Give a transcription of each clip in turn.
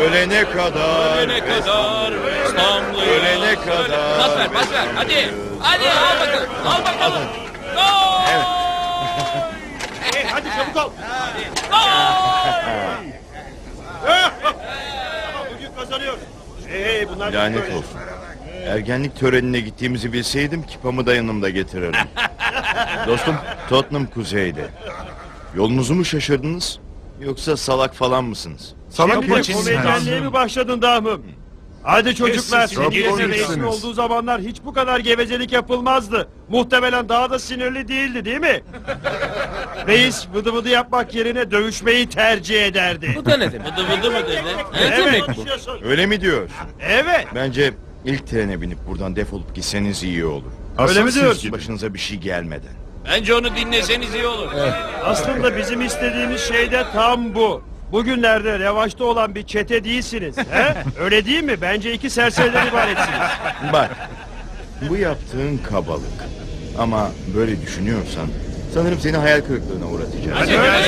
Ölene kadar. Ölene kadar. İstanbul'u. Ölene kadar. Pas ver. Hadi. Hadi al bakalım. Gol! Evet. Hadi çabuk ol. Bugün kazanıyoruz. Bunlar Lanet olsun. Ergenlik törenine gittiğimizi bilseydim kipamı da yanımda getirirdim. Dostum, Tottenham kuzeyde. Yolunuzu mu şaşırdınız? Yoksa salak falan mısınız? Salak maçı komedyenliğe mi başladın Dahmım? Hadi çocuklar, senin yerine resmi olduğu zamanlar hiç bu kadar gevezelik yapılmazdı. Muhtemelen daha da sinirli değildi, değil mi? Reis vıdı vıdı yapmak yerine dövüşmeyi tercih ederdi. Bu da ne demek? Vıdı mı dedi? Ne demek bu? Öyle mi diyorsun? Evet. Bence ilk trene binip buradan defolup gitseniz iyi olur. Öyle mi diyorsun? Başınıza bir şey gelmeden. Bence onu dinleseniz iyi olur. Aslında bizim istediğimiz şey de tam bu. Bugünlerde revaçta olan bir çete değilsiniz. He? Öyle değil mi? Bence iki serseriden ibaretsiniz. Bak, bu yaptığın kabalık. Ama böyle düşünüyorsan sanırım seni hayal kırıklığına uğratacağız.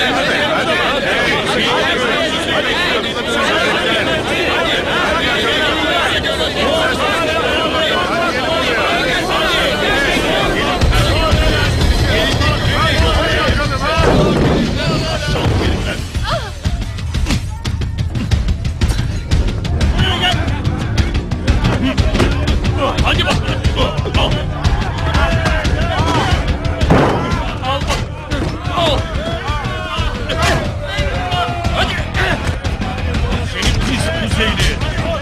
Hadi bakalım. Hadi. Senin pis kuzeyli.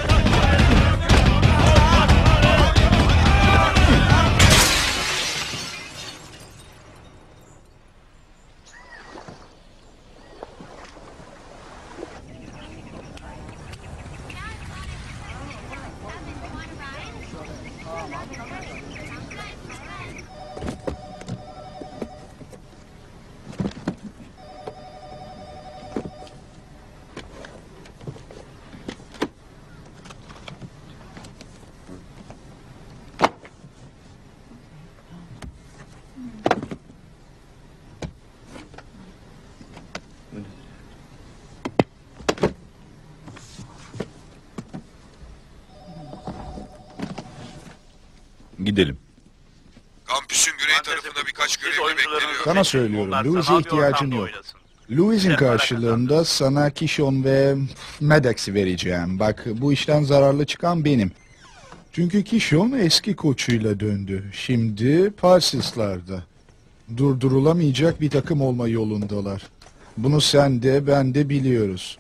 Gidelim. Kampüsün güney tarafında birkaç görevli bekleniyor. Sana söylüyorum, Louis'e ihtiyacın yok. Louis'in karşılığında sana Kishon ve Maddox'i vereceğim. Bak, bu işten zararlı çıkan benim. Çünkü Kishon eski koçuyla döndü. Şimdi Parsons'larda. Durdurulamayacak bir takım olma yolundalar. Bunu sen de ben de biliyoruz.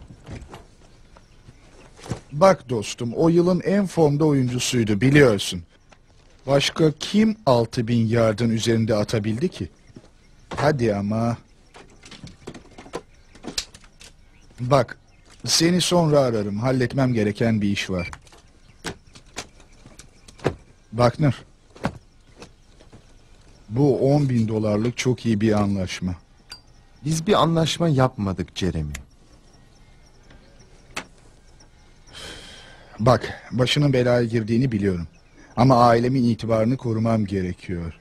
Bak dostum, o yılın en formda oyuncusuydu, biliyorsun. Başka kim 6000 yardın üzerinde atabildi ki? Hadi ama. Bak, seni sonra ararım. Halletmem gereken bir iş var. Buckner. Bu $10.000 çok iyi bir anlaşma. Biz bir anlaşma yapmadık Jeremy. Bak, başının belaya girdiğini biliyorum. Ama ailemin itibarını korumam gerekiyor.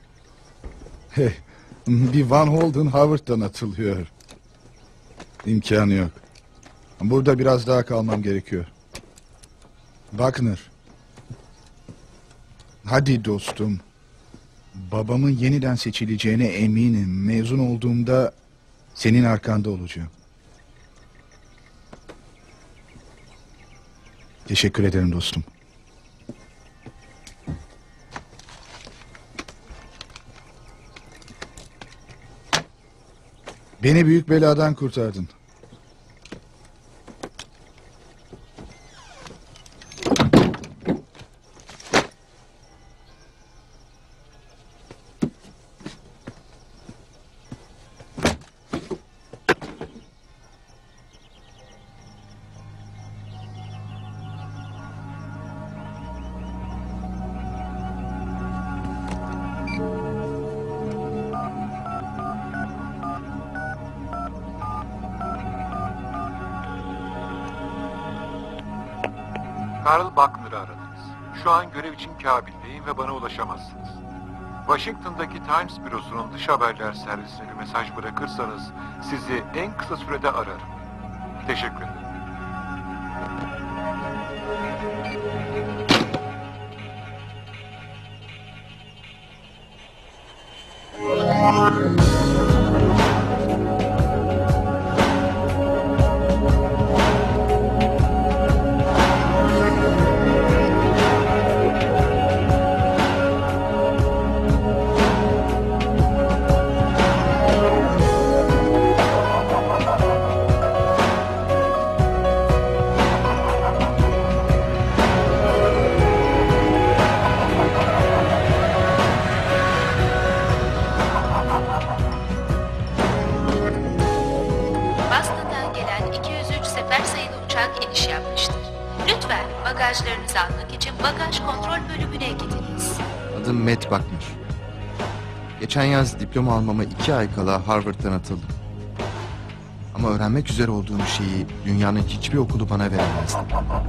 Bir Van Holden Howard'dan atılıyor. İmkanı yok. Burada biraz daha kalmam gerekiyor. Buckner. Hadi dostum. Babamın yeniden seçileceğine eminim. Mezun olduğumda senin arkanda olacağım. Teşekkür ederim dostum. Beni büyük beladan kurtardın. Karl Buckner'ı aradınız. Şu an görev için Kabil'deyim ve bana ulaşamazsınız. Washington'daki Times bürosunun dış haberler servisine bir mesaj bırakırsanız sizi en kısa sürede ararım. Teşekkür ederim. Boston'dan gelen 203 sefer sayılı uçak iniş yapmıştır. Lütfen bagajlarınızı almak için bagaj kontrol bölümüne gidiniz. Adım Matt Buckner. Geçen yaz diploma almama 2 ay kala Harvard'dan atıldım. Ama öğrenmek üzere olduğum şeyi dünyanın hiçbir okulu bana veremezdi.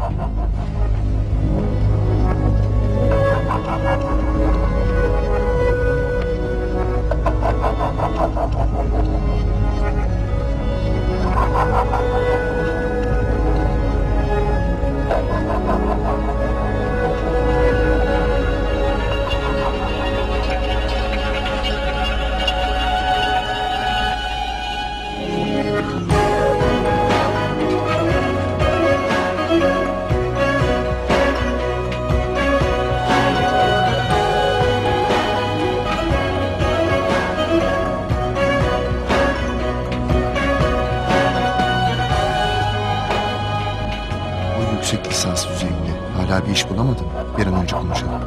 Bu yüksek lisans düzeyinde hala bir iş bulamadım. Bir an önce konuşalım.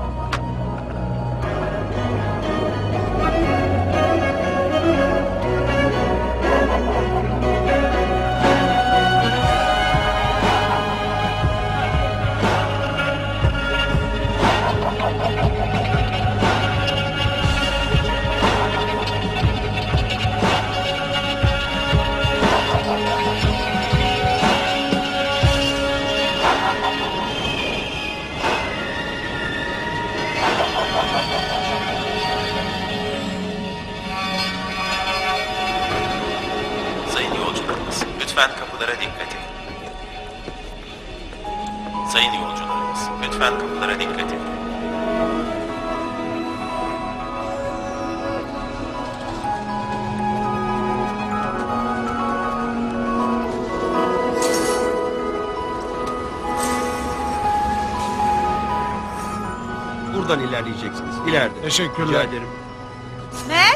Sayın yolcularımız, lütfen kapılara dikkat edin. Sayın yolcularımız, lütfen kapılara dikkat edin. Buradan ilerleyeceksiniz. İleride. Teşekkürler. Rica ederim. Matt?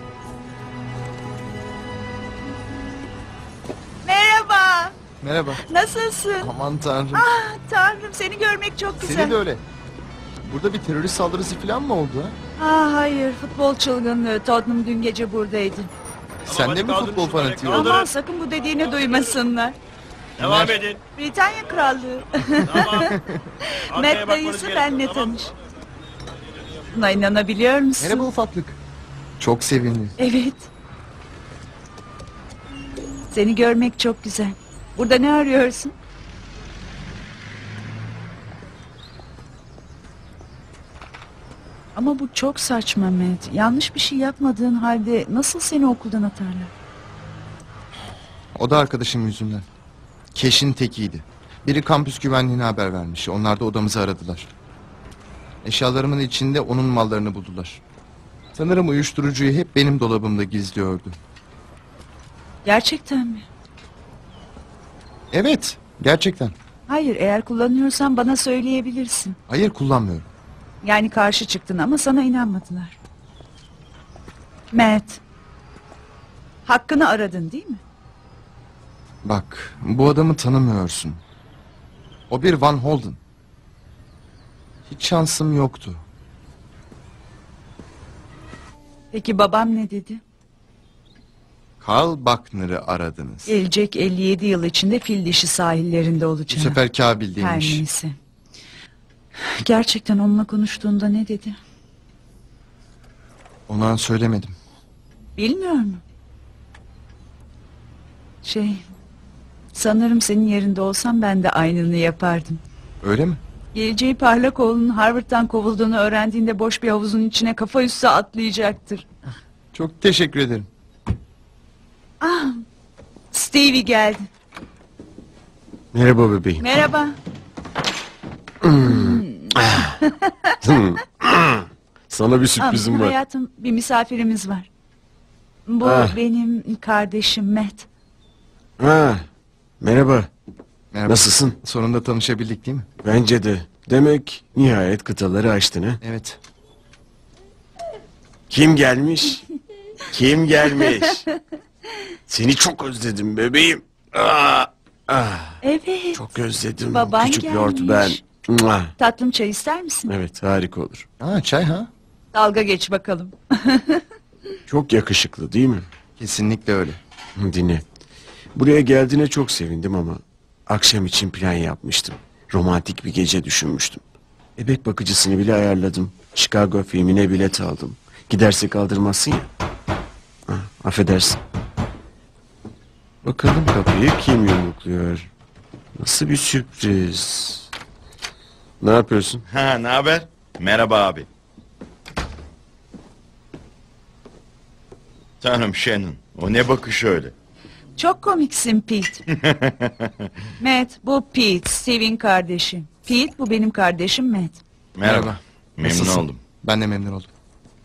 Merhaba. Merhaba. Nasılsın? Aman tanrım. Ah tanrım seni görmek çok güzel. Seni de öyle. Burada bir terörist saldırısı falan mı oldu ha? Ah hayır futbol çılgınlığı. Tottenham dün gece buradaydı. Sen de mi kaldırın futbol şunları, fanatiği kaldırın. oldun? Aman sakın bu dediğini duymasınlar. Devam edin. Britanya Krallığı. Tamam. Arkaya Matt bakmanız dayısı gerekiyor, benle tamam. tanış. Buna inanabiliyor musun? Merhaba ufaklık. Çok sevindim. Evet. Seni görmek çok güzel. Burada ne arıyorsun? Ama bu çok saçma Matt. Yanlış bir şey yapmadığın halde nasıl seni okuldan atarlar? O da arkadaşım yüzünden. Keş'in tekiydi. Biri kampüs güvenliğine haber vermiş. Onlar da odamızı aradılar. Eşyalarımın içinde onun mallarını buldular. Sanırım uyuşturucuyu hep benim dolabımda gizliyordu. Gerçekten mi? Evet, gerçekten. Hayır, eğer kullanıyorsan bana söyleyebilirsin. Hayır, kullanmıyorum. Yani karşı çıktın ama sana inanmadılar. Matt, hakkını aradın değil mi? Bak, bu adamı tanımıyorsun. O bir Van Holden. Hiç şansım yoktu. Peki babam ne dedi? Karl Buckner'ı aradınız. Gelecek 57 yıl içinde fil dişi sahillerinde Bu olacağım. sefer Her Kabil'deymiş. neyse. Gerçekten onunla konuştuğunda ne dedi? Ona söylemedim. Bilmiyor mu? Sanırım senin yerinde olsam ben de aynını yapardım. Öyle mi? Geleceği parlak oğlunun Harvard'dan kovulduğunu öğrendiğinde boş bir havuzun içine kafa üstü atlayacaktır. Çok teşekkür ederim. Stevie geldi. Merhaba bebeğim. Merhaba. Sana bir sürprizim var. Hayatım, bir misafirimiz var. Bu benim kardeşim Matt. Ha, merhaba. Merhaba. Nasılsın? Sonunda tanışabildik değil mi? Bence de. Demek nihayet kıtaları aştın ha? Evet. Kim gelmiş? Kim gelmiş? Seni çok özledim bebeğim. Evet. Çok özledim. Baban Küçük gelmiş. Lord ben. Mua. Tatlım, çay ister misin? Evet, harika olur. Ha, çay ha? Dalga geç bakalım. Çok yakışıklı değil mi? Kesinlikle öyle. Dinle. Buraya geldiğine çok sevindim ama akşam için plan yapmıştım. Romantik bir gece düşünmüştüm. Bebek bakıcısını bile ayarladım. Chicago filmine bilet aldım. Gidersek kaldırmazsın ya. Ha, affedersin. Bakalım kapıyı kim yumrukluyor? Nasıl bir sürpriz. Ne yapıyorsun? Ha, ne haber? Merhaba abi. Tanrım Shannon, o ne bakış öyle? Çok komiksin Pete. Matt, bu Pete, Steve'in kardeşi. Pete, bu benim kardeşim Matt. Merhaba. Memnun Nasılsın? oldum. Ben de memnun oldum.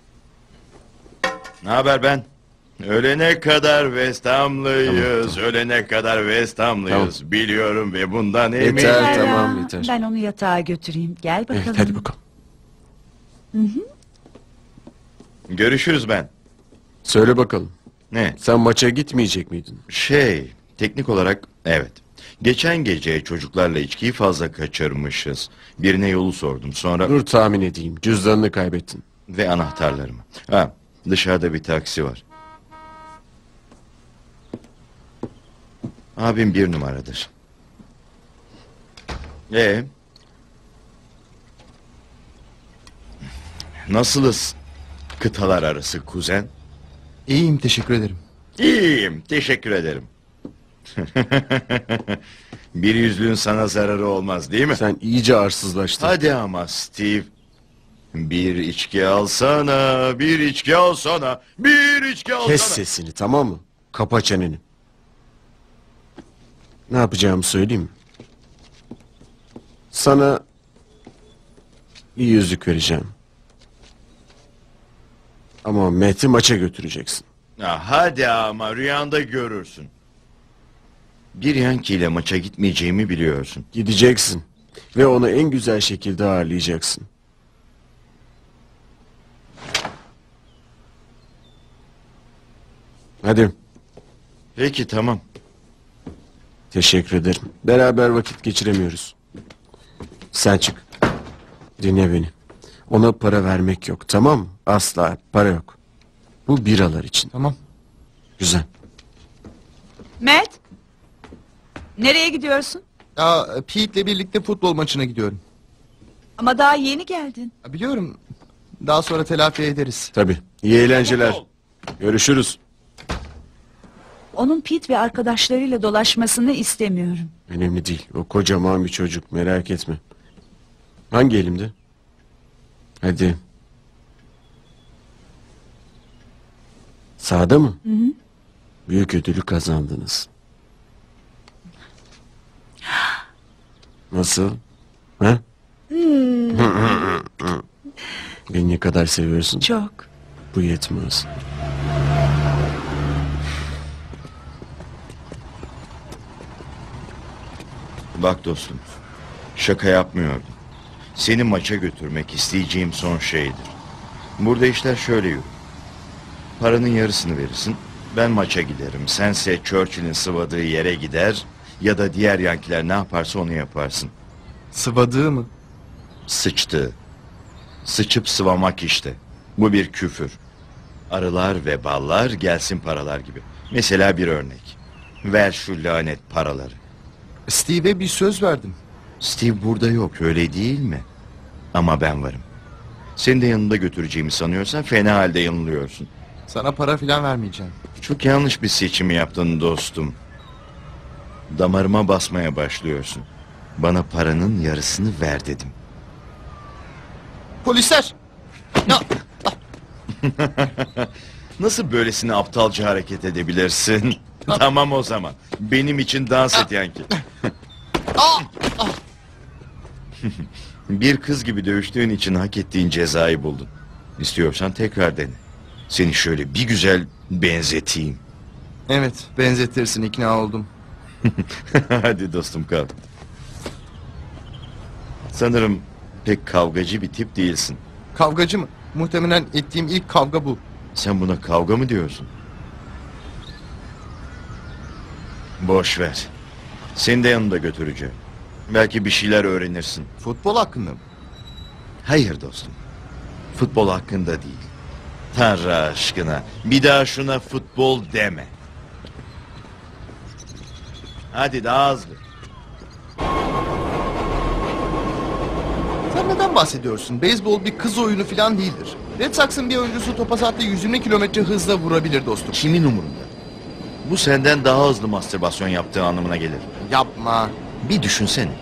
Ne haber ben? Ölene kadar West Ham'lıyız. Tamam. Ölene kadar West Ham'lıyız. Biliyorum ve bundan eminim. Yeter, tamam, yeter. Ben onu yatağa götüreyim. Gel bakalım. Evet, hadi bakalım. Görüşürüz ben. Söyle bakalım. Ne? Sen maça gitmeyecek miydin? Teknik olarak evet. Geçen gece çocuklarla içkiyi fazla kaçırmışız. Birine yolu sordum, sonra Dur tahmin edeyim. Cüzdanını kaybettin. ve anahtarlarımı. Ha, dışarıda bir taksi var. Abim 1 numaradır. Nasılız kıtalar arası kuzen? İyiyim, teşekkür ederim. İyiyim, teşekkür ederim. Bir yüzlüğün sana zararı olmaz değil mi? Sen iyice arsızlaştın. Hadi ama Steve. Bir içki alsana, bir içki alsana, bir içki alsana. Kes sesini, tamam mı? Kapa çeneni. Ne yapacağımı söyleyeyim mi? Sana bir yüzük vereceğim. Ama Matt'i maça götüreceksin. Hadi ama rüyanda görürsün. Bir yankiyle maça gitmeyeceğimi biliyorsun. Gideceksin. Ve onu en güzel şekilde ağırlayacaksın. Hadi. Peki tamam. Teşekkür ederim. Beraber vakit geçiremiyoruz. Sen çık. Dinle beni. Ona para vermek yok, tamam mı? Asla para yok. Bu biralar için. Tamam. Güzel. Matt, nereye gidiyorsun? Pete'le birlikte futbol maçına gidiyorum. Ama daha yeni geldin. Biliyorum. Daha sonra telafi ederiz. Tabii. İyi eğlenceler. Görüşürüz. Onun Pete ve arkadaşlarıyla dolaşmasını istemiyorum. Önemli değil. O kocaman bir çocuk. Merak etme. Hangi elimde? Hadi. Sağda mı? Hı hı. Büyük ödülü kazandınız. Nasıl? Ha? Beni ne kadar seviyorsun? Çok. Bu yetmez. Bak dostum, şaka yapmıyordum. Seni maça götürmek isteyeceğim son şeydir. Burada işler şöyle yürür. Paranın yarısını verirsin, ben maça giderim. Sense Churchill'in sıvadığı yere gider ya da diğer yankiler ne yaparsa onu yaparsın. Sıvadığı mı? Sıçtığı. Sıçıp sıvamak işte. Bu bir küfür. Arılar ve ballar gelsin paralar gibi. Mesela bir örnek. Ver şu lanet paraları. Steve'e bir söz verdim. Steve burada yok, öyle değil mi? Ama ben varım. Seni de yanında götüreceğimi sanıyorsan fena halde yanılıyorsun. Sana para filan vermeyeceğim. Çok yanlış bir seçimi yaptın dostum. Damarıma basmaya başlıyorsun. Bana paranın yarısını ver dedim. Polisler! Nasıl böylesine aptalca hareket edebilirsin? Tamam o zaman. Benim için dans et Yanki. Bir kız gibi dövüştüğün için hak ettiğin cezayı buldun. İstiyorsan tekrar dene. Seni şöyle bir güzel benzeteyim. Evet, benzetirsin, ikna oldum. Hadi dostum kal. Sanırım pek kavgacı bir tip değilsin. Kavgacı mı? Muhtemelen ettiğim ilk kavga bu. Sen buna kavga mı diyorsun? Boş ver. Seni de yanımda götüreceğim. Belki bir şeyler öğrenirsin. Futbol hakkında mı? Hayır dostum. Futbol hakkında değil. Tanrı aşkına bir daha şuna futbol deme. Hadi daha hızlı. Sen neden bahsediyorsun? Beyzbol bir kız oyunu falan değildir. Red Sox'ın bir oyuncusu topa saatte 120 kilometre hızla vurabilir dostum. Kimin umurunda? Bu senden daha hızlı mastürbasyon yaptığı anlamına gelir. Yapma. Bir düşünsene.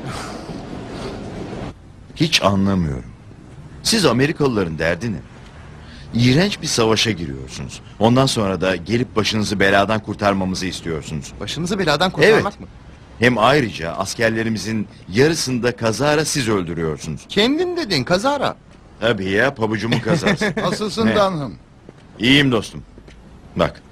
Hiç anlamıyorum. Siz Amerikalıların derdi ne? İğrenç bir savaşa giriyorsunuz. Ondan sonra da gelip başınızı beladan kurtarmamızı istiyorsunuz. Başınızı beladan kurtarmak mı? Hem ayrıca askerlerimizin yarısını da kazara siz öldürüyorsunuz. Kendin dedin kazara. Tabii ya, pabucumun kazası. Nasılsın Ne? Dunham? İyiyim dostum. Bak.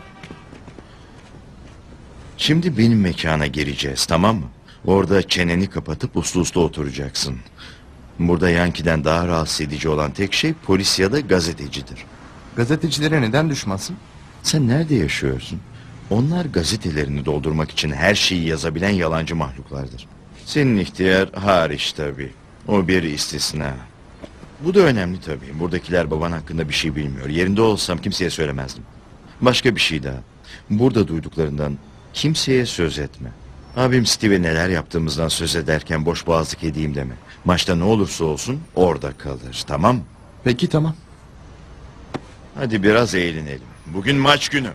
Şimdi benim mekana gireceğiz, tamam mı? Orada çeneni kapatıp uslu uslu oturacaksın. Burada Yankee'den daha rahatsız edici olan tek şey polis ya da gazetecidir. Gazetecilere neden düşmansın? Sen nerede yaşıyorsun? Onlar gazetelerini doldurmak için her şeyi yazabilen yalancı mahluklardır. Senin ihtiyar hariç tabii. O bir istisna. Bu da önemli tabii. Buradakiler baban hakkında bir şey bilmiyor. Yerinde olsam kimseye söylemezdim. Başka bir şey daha. Burada duyduklarından kimseye söz etme. Abim Steve'e neler yaptığımızdan söz ederken boş boğazlık edeyim deme. Maçta ne olursa olsun orada kalır, tamam mı? Peki tamam. Hadi biraz eğlenelim. Bugün maç günü.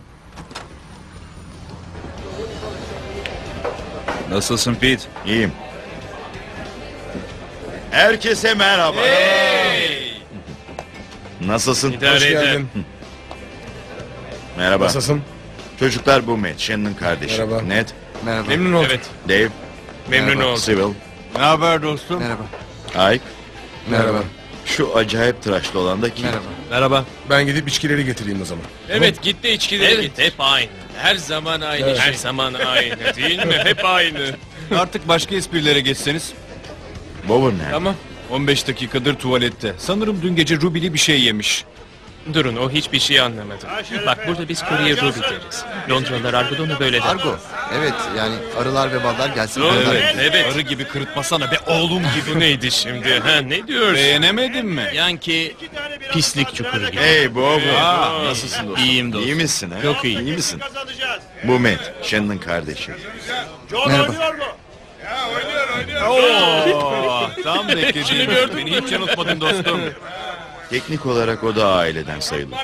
Nasılsın Pete? İyiyim. Herkese merhaba. Nasılsın? İdare ederim. Merhaba. Nasılsın? Çocuklar bu Matt, Shannon'ın kardeşi. Merhaba. Ned, Merhaba. Memnun oldum. Evet. Dave, Memnun Merhaba. oldum. Civil, Ne haber dostum? Merhaba. Ike. Merhaba. Şu acayip tıraşlı olan da kim? Merhaba. Merhaba. Ben gidip içkileri getireyim o zaman. Evet gitti içkileri git. Hep aynı. Her zaman aynı. Her zaman aynı. Değil mi? Hep aynı. Artık başka esprilere geçseniz. Bowen nerede? Tamam. 15 dakikadır tuvalette. Sanırım dün gece Ruby'li bir şey yemiş. Durun o hiçbir şey anlamadı. Bak burada biz Kore'ye Ruby deriz. Londralılar argoda onu böyle der. Argo. Evet yani arılar ve ballar gelsin. Evet, evet. Arı gibi kırıtmasana be oğlum gibi. Bu neydi şimdi? Ha ne diyorsun? Beğenemedin mi? Yankee pislik çukuru gibi. Hey Bowen. Nasılsın dostum? İyiyim dostum. İyi misin ha? Çok iyi. İyi misin? Bu Matt, Shannon'ın kardeşi. Merhaba. Oo, tam Şunu beklediğim. gördün Beni hiç yanıltmadın dostum. Teknik olarak o da aileden sayılır.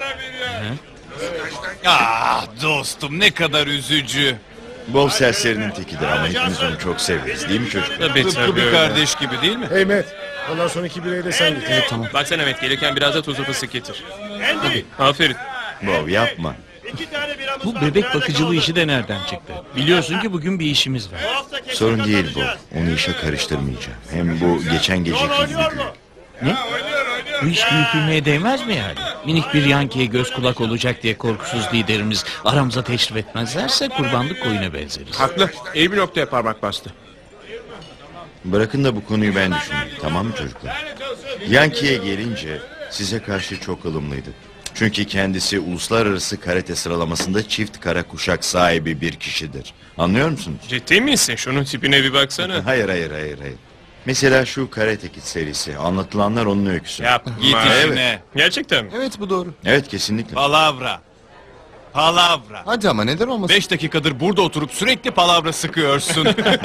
Ah dostum ne kadar üzücü. Bob serserinin tekidir ama hepimiz onu çok severiz değil mi çocuklar? Tabii Tıpkı tabii bir öyle. kardeş gibi değil mi? Hey Matt, ondan sonraki bireyi de sen getir. Tamam. Baksana Mehmet gelirken biraz da tuzlu fıstık getir. Aferin. Bob yapma. Bu bebek bakıcılığı işi de nereden çıktı? Biliyorsun ki bugün bir işimiz var. Sorun değil Bob. Onu işe karıştırmayacağım. Hem bu geçen geceki gibi değil. Ne? Bu iş büyütülmeye değmez mi yani? Minik bir Yankee'ye göz kulak olacak diye korkusuz liderimiz aramıza teşrif etmezlerse kurbanlık koyuna benzeriz. Haklı. İyi bir noktaya parmak bastı. Bırakın da bu konuyu ben düşüneyim. Tamam mı çocuklar? Yankee'ye gelince size karşı çok ılımlıydı. Çünkü kendisi uluslararası karate sıralamasında çift kara kuşak sahibi bir kişidir. Anlıyor musunuz? Ciddi misin? Şunun tipine bir baksana. Hayır. Mesela şu Karate Kid serisi. Anlatılanlar onun öyküsü. Yapma. Git Evet. işine. Gerçekten mi? Evet bu doğru. Evet kesinlikle. Palavra. Palavra. Hadi ama neden olmasın? 5 dakikadır burada oturup sürekli palavra sıkıyorsun.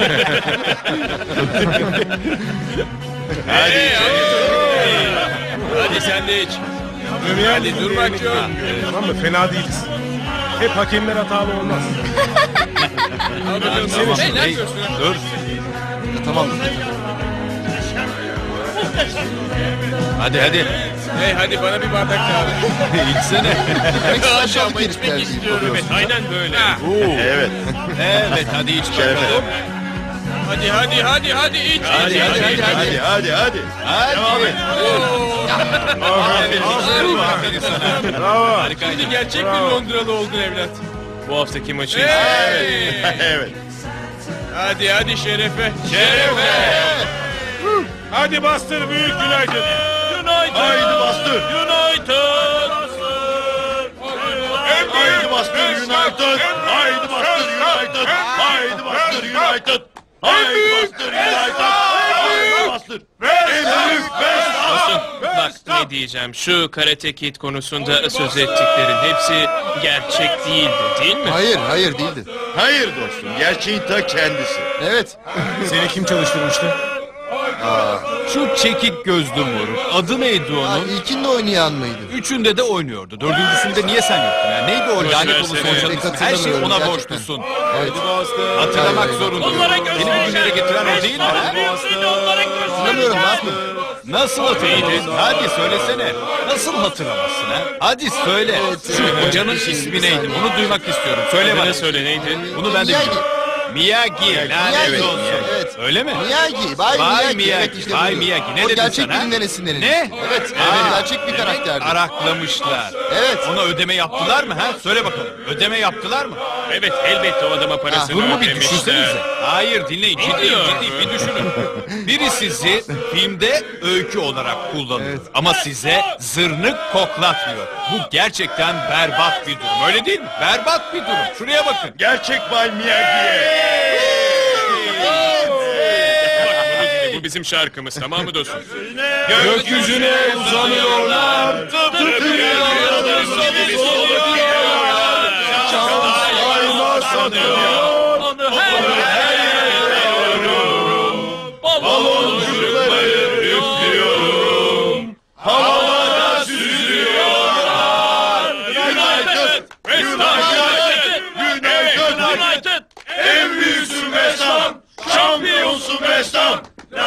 Hadi hadi sen de iç. Hadi dur bak yok. Tamam mı? Fena değiliz. Hep hakemler hatalı olmaz. Al bakalım. Hey, ne yapıyorsun? Dur. Tamam. Hadi. Hey hadi bana bir bardak daha ver. İçsene. Hadi ama içmek istiyorum. Evet, aynen böyle. Evet. Evet hadi iç bakalım. Hadi iç. Hadi. Hadi. Hadi. Devam et. Oo. Aferin sana. Bravo. Harikaydı. Gerçek bir Londralı oldun evlat. Bu haftaki maçı Evet. Hadi şerefe. Şerefe. Hadi bastır büyük United. Haydi bastır. United. Haydi bastır United. Haydi bastır United. Haydi bastır United. Haydi bastır United. Haydi bastır. En büyük Dostum, bak ne diyeceğim. Şu Karate Kid konusunda söz ettiklerin hepsi gerçek değildi, değil mi? Hayır değildi. Hayır dostum, gerçeğin ta kendisi. Evet. Seni kim çalıştırmıştı? Şu çekik gözlü moruk. Adı neydi onun? İlkinde oynayan mıydı? Üçünde de oynuyordu. Dördüncüsünde niye sen yoktun ya? Neydi o lanet olası hocanın ismi? Her şeyi ona Gerçekten. borçlusun. Hatırlamak zorundayım. Beni bugünlere getiren o değil mi? Hatırlamıyorum, ne yapayım? Nasıl hatırlamazsın? Hadi söylesene. Nasıl hatırlamazsın ha? Hadi söyle. Şu hocanın ismi neydi? Onu duymak istiyorum. Söyle bana. Söyle neydi? Bunu ben de biliyorum. Miyagi. Lanet olsun. Evet. Öyle mi? Miyagi. Bay Miyagi. Evet, işte Bay buydu. Miyagi. Ne O dedin gerçek sen ha? birinden esinlenilmiş. Ne? Evet. Gerçek bir karakterdi. Araklamışlar. Evet. Ona ödeme yaptılar mı ha? Söyle bakalım. Ödeme yaptılar mı? Evet, elbette o adama parasını Durumu bir ödemişler. düşünsenize. Hayır dinleyin. Ciddi bir düşünün. Biri sizi filmde öykü olarak kullanıyor. Ama size zırnık koklatmıyor. Bu gerçekten berbat bir durum. Öyle değil mi? Berbat bir durum. Şuraya bakın. Gerçek Bay Miyagi'ye. Bu bizim şarkımız, tamam mı dostum? Gökyüzüne uzanıyorlar. Tıpkı rüyaların gibi soluyorlar. Şanslar sanıyor. Onu her yere veriyorum. Baloncukları üflüyorum. Havada süzülüyorlar. United! United! En büyüksün West Ham! Şampiyonsun West Ham!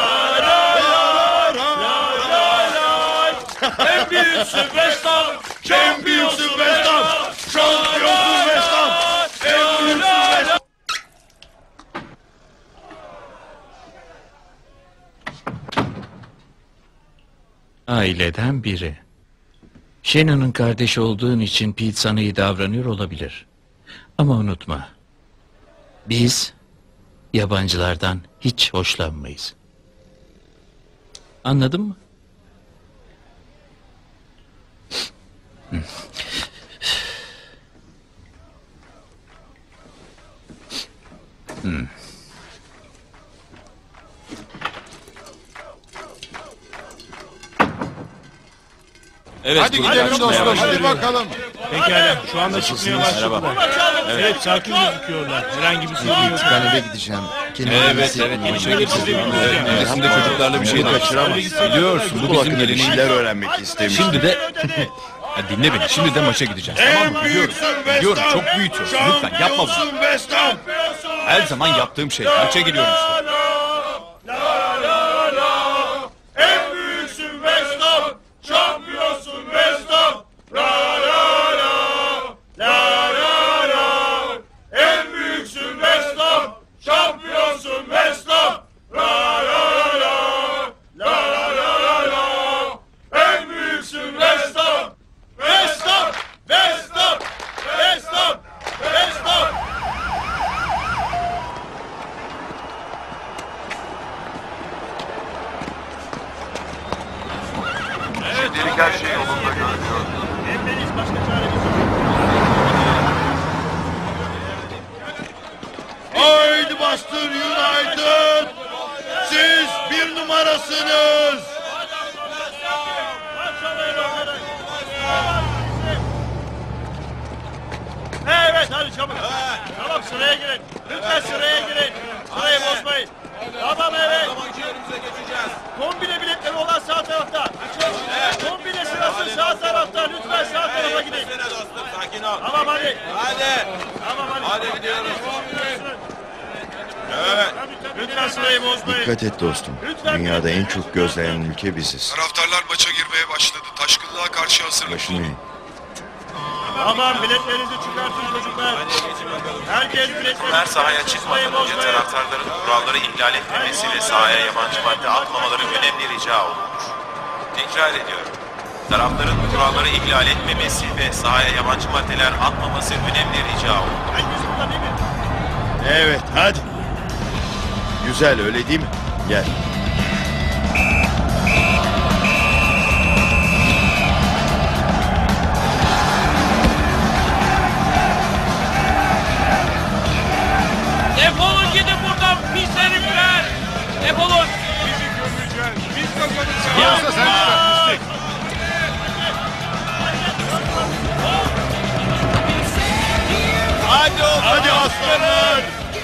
En büyüksün West Ham! Şampiyonsun West Ham! Şampiyonsun West Ham! En büyüksün West Ham! Aileden biri. Shannon'ın kardeşi olduğun için Pete sana iyi davranıyor olabilir. Ama unutma. Biz yabancılardan hiç hoşlanmayız. Anladın mı? Evet, Hadi gidelim dostum. Hadi bakalım. Pekala, şu anda çıkmaya başladılar. Evet, sakin gözüküyorlar. Herhangi bir sorun yok. Ben eve gideceğim. Kendimi Evet. Yeni şeyler size bilmiyorum. Öncesinde çocuklarla bir şey kaçıramaz. Biliyorsun bu bizim Bir geleneğimiz. şeyler öğrenmek istemiş. Şimdi de dinle beni. Şimdi de maça gideceğiz. Tamam mı? Biliyorum. Biliyorum. Çok büyütüyorsun. Lütfen yapma bunu. West Ham. Her zaman yaptığım şey. Maça gidiyorum işte. En büyüksün West Ham! Şampiyonsun West Ham! En büyüksün West Ham! Şampiyonsun West Ham! En büyüksün West Ham! West Ham! West Ham! West Ham! West Ham! Şimdilik her şey yolunda görünüyor. Emmeniz başka çaremiz yok. Haydi bastır United. Siz bir numarasınız. Evet hadi çabuk. Tamam sıraya girin. Lütfen sıraya girin. Sırayı bozmayın. Tamam evet. Kombine biletleri olan sağ tarafta. Kombine sırası sağ tarafta. Lütfen sağ tarafa gidin. Tamam hadi. Tamam hadi. Hadi gidiyoruz. Evet. Lütfen sırayı bozmayın. Dikkat et dostum. Dünyada en çok gözleyen ülke biziz. Taraftarlar maça girmeye başladı. Taşkınlığa karşı hazırlık Başını olun. eğ. Tamam biletlerinizi çıkartın çocuklar. Herkes biletlerini Her sahaya çıkartsın, çıkmadan sırayı önce bozmayın. taraftarların kuralları ihlal etmemesi ve sahaya yabancı madde atmamaları önemli rica olunur. Tekrar ediyorum. Tarafların kuralları ihlal etmemesi ve sahaya yabancı maddeler atmaması önemli rica oldu. Evet hadi. Güzel öyle değil mi? Gel. Defolun gidin buradan pis herifler. Defolun. Bizi gömeceğiz. Biz kazanacağız. Yoksa sen çıkar. Hadi oğlum. Hadi aslanlar.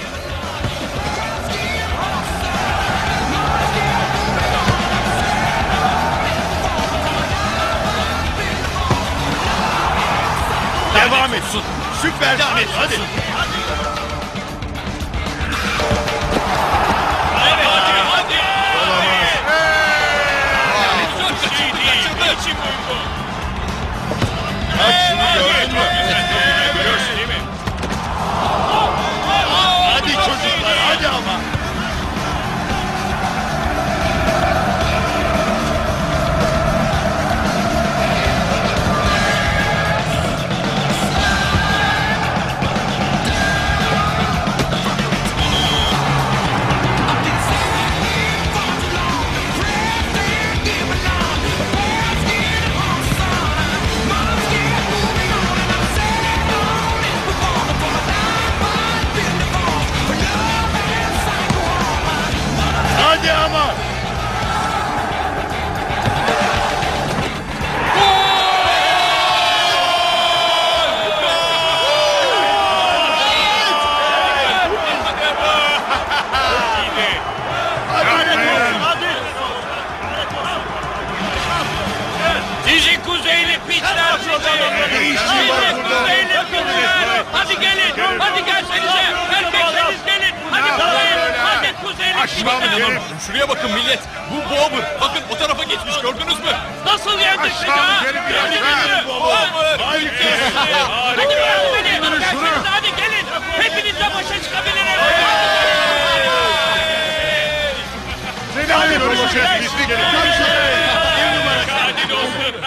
Devam et. Süper. Devam et. Hadi. Hadi çocuklar hadi ama. Hadi ama. Sizi kuzeyli piçler sizi. Sizi kuzeyli piçler. Hadi gelin. Hadi gelsenize. Erkekseniz gelin. Hadi kuzeyli. Hadi kuzeyli piçler. Şuraya bakın millet. Bu Bobber. Bakın o tarafa geçmiş gördünüz mü? Nasıl yendik sizi ha? Hadi gelin. Hepinizle başa çıkabilirim. Hadi görüşeceğiz. Biz gelin. Hadi dostum.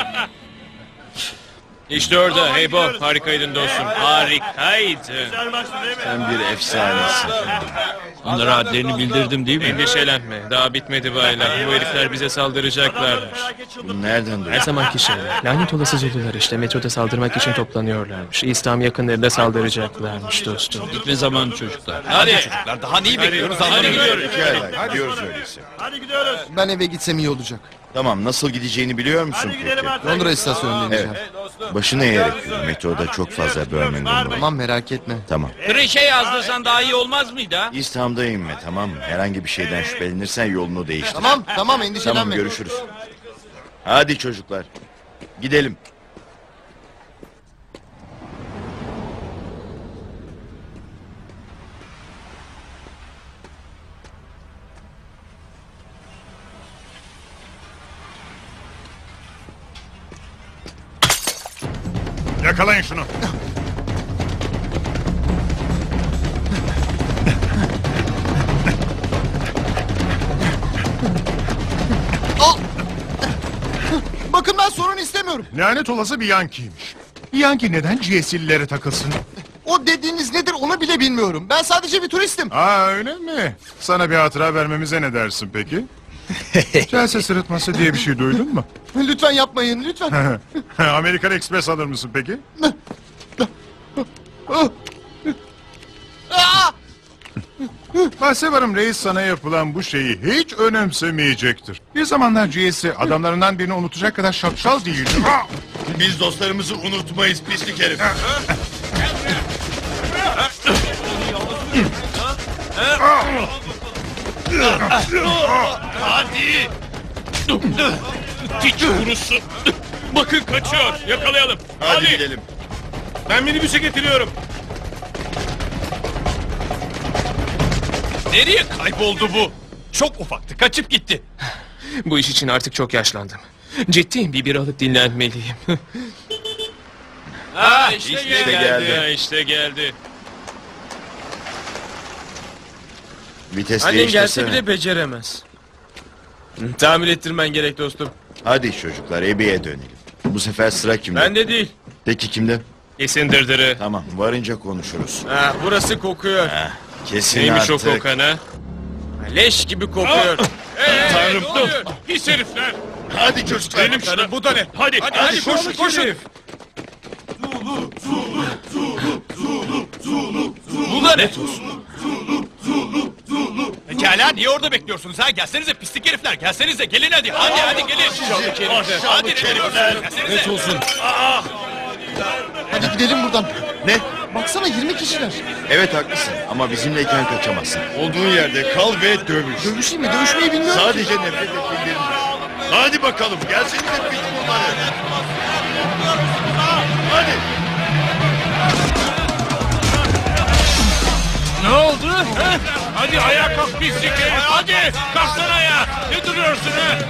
İşte orada. Hey Bob, harikaydın dostum. Harikaydın. Sen bir efsanesin. Onlara adlerini bildirdim değil mi? Endişelenme. Daha bitmedi baylar. Bu herifler bize saldıracaklarmış. Bunu nereden Her duydun? zamanki şeyler. Lanet olası Zulular işte. Metroda saldırmak için toplanıyorlarmış. İslam yakınlarında saldıracaklarmış dostum. Gitme zamanı çocuklar. Hadi çocuklar daha neyi bekliyoruz anlamıyorum. Pekala gidiyoruz öyleyse. Hadi gidiyoruz. Ben eve gitsem iyi olacak. Tamam nasıl gideceğini biliyor musun Hadi gidelim peki? artık. Londra istasyonuna ineceğim. Başını eğerek yürü. Metroda çok fazla Birmingham var. Tamam merak etme. Tamam. Kreşe yazdırsan daha iyi olmaz mıydı ha? İstihamda inme tamam mı? Herhangi bir şeyden şüphelenirsen yolunu değiştir. Tamam endişelenme. Tamam görüşürüz. Hadi çocuklar. Gidelim. Yakalayın şunu. Bakın ben sorun istemiyorum. Lanet olası bir Yankee'ymiş. Yankee neden GS'lilere takılsın? O dediğiniz nedir onu bile bilmiyorum. Ben sadece bir turistim. Aa öyle mi? Sana bir hatıra vermemize ne dersin peki? Chelsea sırıtması diye bir şey duydun mu? Lütfen yapmayın lütfen. American Express alır mısın peki? Bahsevarım reis sana yapılan bu şeyi hiç önemsemeyecektir. Bir zamanlar GS'i adamlarından birini unutacak kadar şapşal değildi. Biz dostlarımızı unutmayız pislik herif. Hadi. Piç kurusu. Bakın kaçıyor. Yakalayalım. Hadi gidelim. Ben minibüse getiriyorum. Nereye kayboldu bu? Çok ufaktı kaçıp gitti. Bu iş için artık çok yaşlandım. Ciddiyim bir alıp dinlenmeliyim. İşte geldi. İşte geldi. Vites Annen değiştirsene. gelse bile beceremez. Tamir ettirmen gerek dostum. Hadi çocuklar Ebi'ye dönelim. Bu sefer sıra kimde? Bende değil. Peki kimde? Kesin dırdırı. Tamam varınca konuşuruz. Ha, burası kokuyor. Kesin Neymiş o artık. kokan ha? Leş gibi kokuyor. Tanrım ne oluyor? Pis herifler. Hadi çocuklar. Benim şunu. Bu da ne? Hadi. Hadi koşun koşun. Bu da ne? Pekala niye orada bekliyorsunuz ha? Gelsenize pislik herifler. Gelsenize gelin hadi. Hadi gelin. Hadi herifler. Gelsenize. olsun. Hadi gidelim buradan. Ne? Baksana 20 kişiler. Evet haklısın ama bizimleyken kaçamazsın. Olduğun yerde kal ve dövüş. Dövüşeyim mi? Dövüşmeyi bilmiyorum Sadece ki. nefret ettiğinlerini. Hadi bakalım gelsenize bit bunları. Hadi. Ne oldu? Ha? Hadi ayağa kalk pislik herif. Hadi. Kalksana ayağa. Ne duruyorsun ha?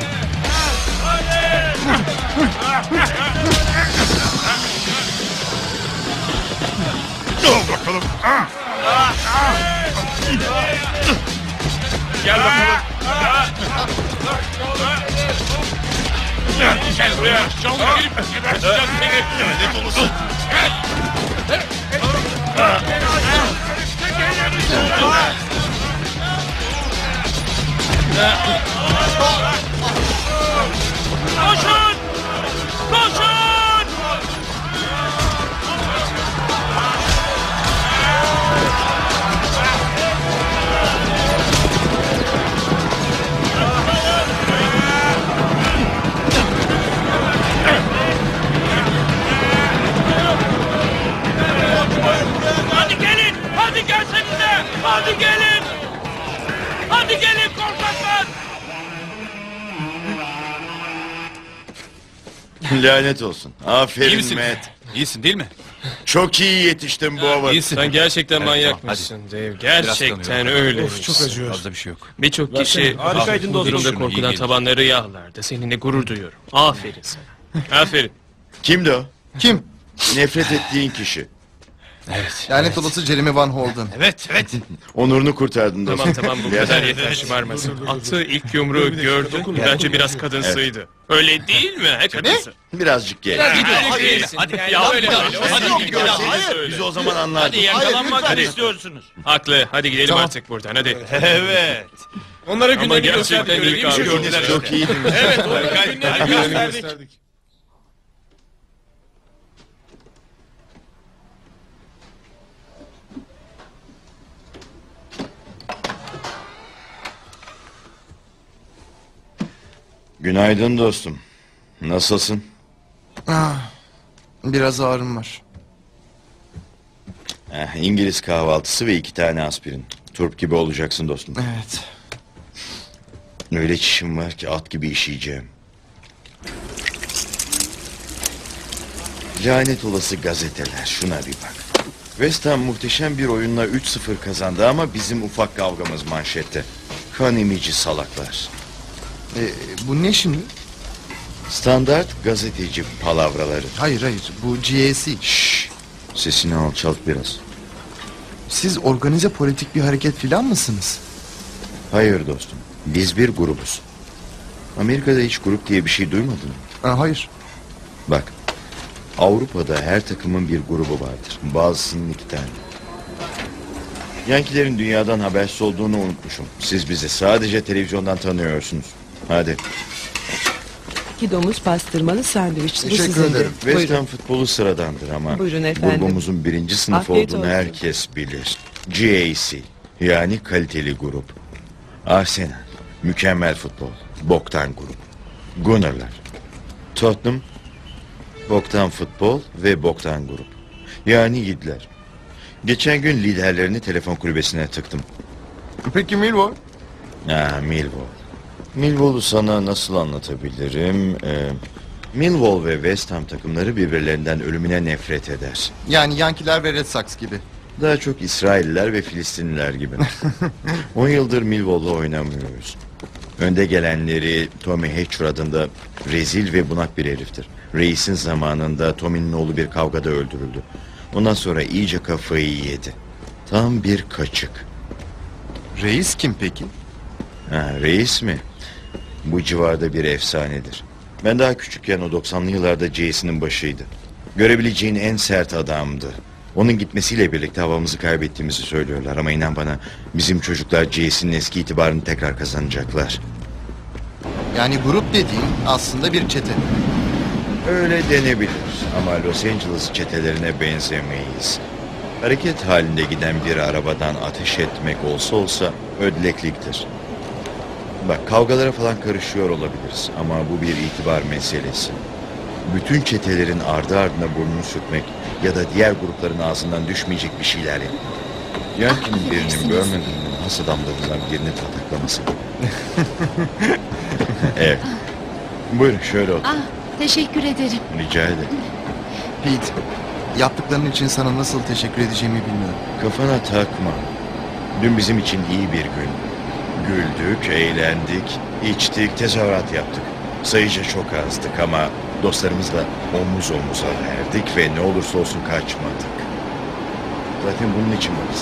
Dur bakalım. Gel bakalım. Gel buraya. Çabuk gelip geberteceğiz seni. Ne dolusun? Koşun! Koşun! Hadi gelin! Hadi gelsenize! Hadi gelin! Hadi gelin korkaklar! Lanet olsun. Aferin İyi misin? Matt. İyisin değil mi? Çok iyi yetiştin bu hava. İyisin. Sen gerçekten Evet, manyakmışsın Dave. Gerçekten kanıyorum. öyle. Çok acıyor. Fazla bir şey yok. Birçok kişi Harikaydın bu dostum. durumda Şunu iyi korkudan gelir. tabanları yağlardı. Seninle gurur duyuyorum. Aferin sana. Aferin. Kimdi o? Kim? Nefret ettiğin kişi. Evet. Lanet olası Jeremy Van Holden. Evet. Onurunu kurtardın dostum. Tamam bu kadar yeter şımarmasın. Attığı ilk yumruğu gördün. Bence biraz kadınsıydı. Öyle değil mi? He kadınsı. Birazcık gel. Hadi ya öyle. Hadi Hayır. Biz o zaman anlardık. Hadi yakalanmak istiyorsunuz. Haklı. Hadi gidelim artık buradan. Hadi. Evet. Onlara Ama günlerini gerçekten gösterdik. iyi Öyle bir şey kaldı. gördüler işte. Çok iyiydin. Evet. Onlara günlerini gösterdik. Günaydın dostum. Nasılsın? Biraz ağrım var. İngiliz kahvaltısı ve 2 tane aspirin. Turp gibi olacaksın dostum. Evet. Öyle çişim var ki at gibi işeyeceğim. Lanet olası gazeteler. Şuna bir bak. West Ham muhteşem bir oyunla 3-0 kazandı ama bizim ufak kavgamız manşette. Kan emici salaklar. Bu ne şimdi? Standart gazeteci palavraları. Hayır bu GAC. Şşş. Sesini alçalt biraz. Siz organize politik bir hareket filan mısınız? Hayır dostum. Biz bir grubuz. Amerika'da hiç grup diye bir şey duymadın mı? Hayır. Bak. Avrupa'da her takımın bir grubu vardır. Bazısının 2 tane. Yankilerin dünyadan habersiz olduğunu unutmuşum. Siz bizi sadece televizyondan tanıyorsunuz. Hadi. 2 domuz pastırmalı sandviç. Bu Teşekkür sizindir. ederim. West Buyurun. Ham futbolu sıradandır ama Buyurun efendim. grubumuzun 1. sınıf Afiyet olduğunu olsun. herkes bilir. GAC yani kaliteli grup. Arsenal mükemmel futbol. Boktan grup. Gunner'lar. Tottenham boktan futbol ve boktan grup. Yani yiğitler. Geçen gün liderlerini telefon kulübesine tıktım. Peki Millwall? Millwall. Millwall'u sana nasıl anlatabilirim? Millwall ve West Ham takımları birbirlerinden ölümüne nefret eder. Yani Yankiler ve Red Sox gibi. Daha çok İsrailliler ve Filistinliler gibi. 10 yıldır Millwall'la oynamıyoruz. Önde gelenleri Tommy Hatcher adında rezil ve bunak bir heriftir. Reisin zamanında Tommy'nin oğlu bir kavgada öldürüldü. Ondan sonra iyice kafayı yedi. Tam bir kaçık. Reis kim peki? Reis mi? Bu civarda bir efsanedir. Ben daha küçükken o 90'lı yıllarda Jace'nin başıydı. Görebileceğin en sert adamdı. Onun gitmesiyle birlikte havamızı kaybettiğimizi söylüyorlar ama inan bana bizim çocuklar Jace'nin eski itibarını tekrar kazanacaklar. Yani grup dediğin aslında bir çete. Öyle denebilir ama Los Angeles çetelerine benzemeyiz. Hareket halinde giden bir arabadan ateş etmek olsa ödlekliktir. Bak kavgalara falan karışıyor olabiliriz ama bu bir itibar meselesi. Bütün çetelerin ardı ardına burnunu sürtmek ya da diğer grupların ağzından düşmeyecek bir şeyler yapmak. Yankee'nin birinin Birmingham'ın has adamlarından birini pataklaması. Evet. Buyurun şöyle otur. Teşekkür ederim. Rica ederim. Pete, yaptıkların için sana nasıl teşekkür edeceğimi bilmiyorum. Kafana takma. Dün bizim için iyi bir gün. Güldük, eğlendik, içtik, tezahürat yaptık. Sayıca çok azdık ama dostlarımızla omuz omuza verdik ve ne olursa olsun kaçmadık. Zaten bunun için varız.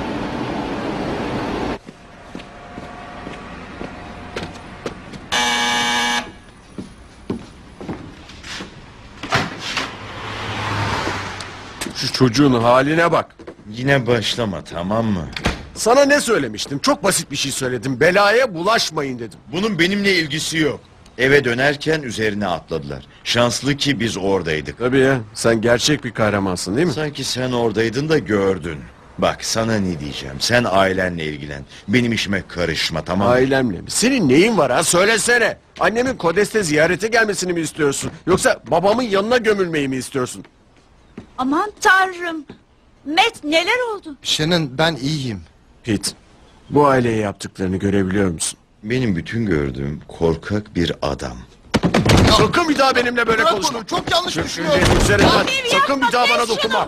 Şu çocuğun haline bak. Yine başlama, tamam mı? Sana ne söylemiştim? Çok basit bir şey söyledim. Belaya bulaşmayın dedim. Bunun benimle ilgisi yok. Eve dönerken üzerine atladılar. Şanslı ki biz oradaydık. Tabii ya. Sen gerçek bir kahramansın değil mi? Sanki sen oradaydın da gördün. Bak sana ne diyeceğim. Sen ailenle ilgilen. Benim işime karışma, tamam mı? Ailemle mi? Senin neyin var ha? Söylesene. Annemin Kodes'te ziyarete gelmesini mi istiyorsun? Yoksa babamın yanına gömülmeyi mi istiyorsun? Aman tanrım. Matt neler oldu? Shannon, ben iyiyim. Pete, bu aileye yaptıklarını görebiliyor musun? Benim bütün gördüğüm korkak bir adam. Sakın bir daha benimle böyle Bırak konuşma. onu, çok yanlış düşünüyorsun. Sakın bir daha bana dokunma.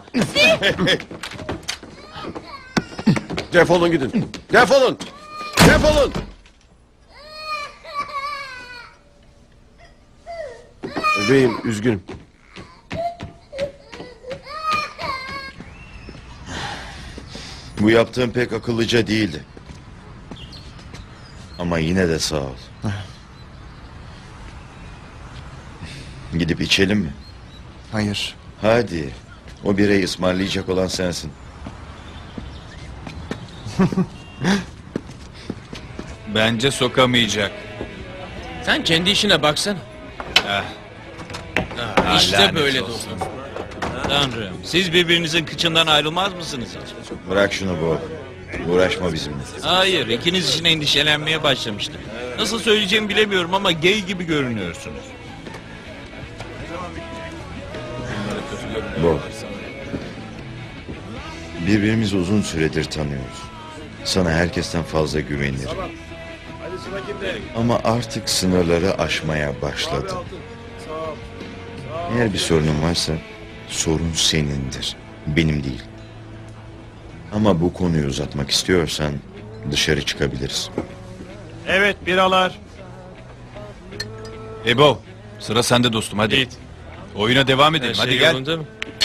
Defolun gidin. Defolun. Defolun. Bebeğim, üzgünüm. Bu yaptığın pek akıllıca değildi. Ama yine de sağ ol. Gidip içelim mi? Hayır. Hadi. O bireyi ısmarlayacak olan sensin. Bence sokamayacak. Sen kendi işine baksana. İşte lanet böyle olsun. dostum. Tanrım, siz birbirinizin kıçından ayrılmaz mısınız hiç? Bırak şunu Bob. Uğraşma bizimle. Hayır, ikiniz için endişelenmeye başlamıştım. Nasıl söyleyeceğimi bilemiyorum ama gay gibi görünüyorsunuz. Bob. Birbirimizi uzun süredir tanıyoruz. Sana herkesten fazla güvenirim. Ama artık sınırları aşmaya başladım. Eğer bir sorunun varsa sorun senindir. Benim değil. Ama bu konuyu uzatmak istiyorsan dışarı çıkabiliriz. Evet biralar. Ebo, sıra sende dostum hadi. Git. Oyuna devam Her edelim şey hadi gel. yolunda mı?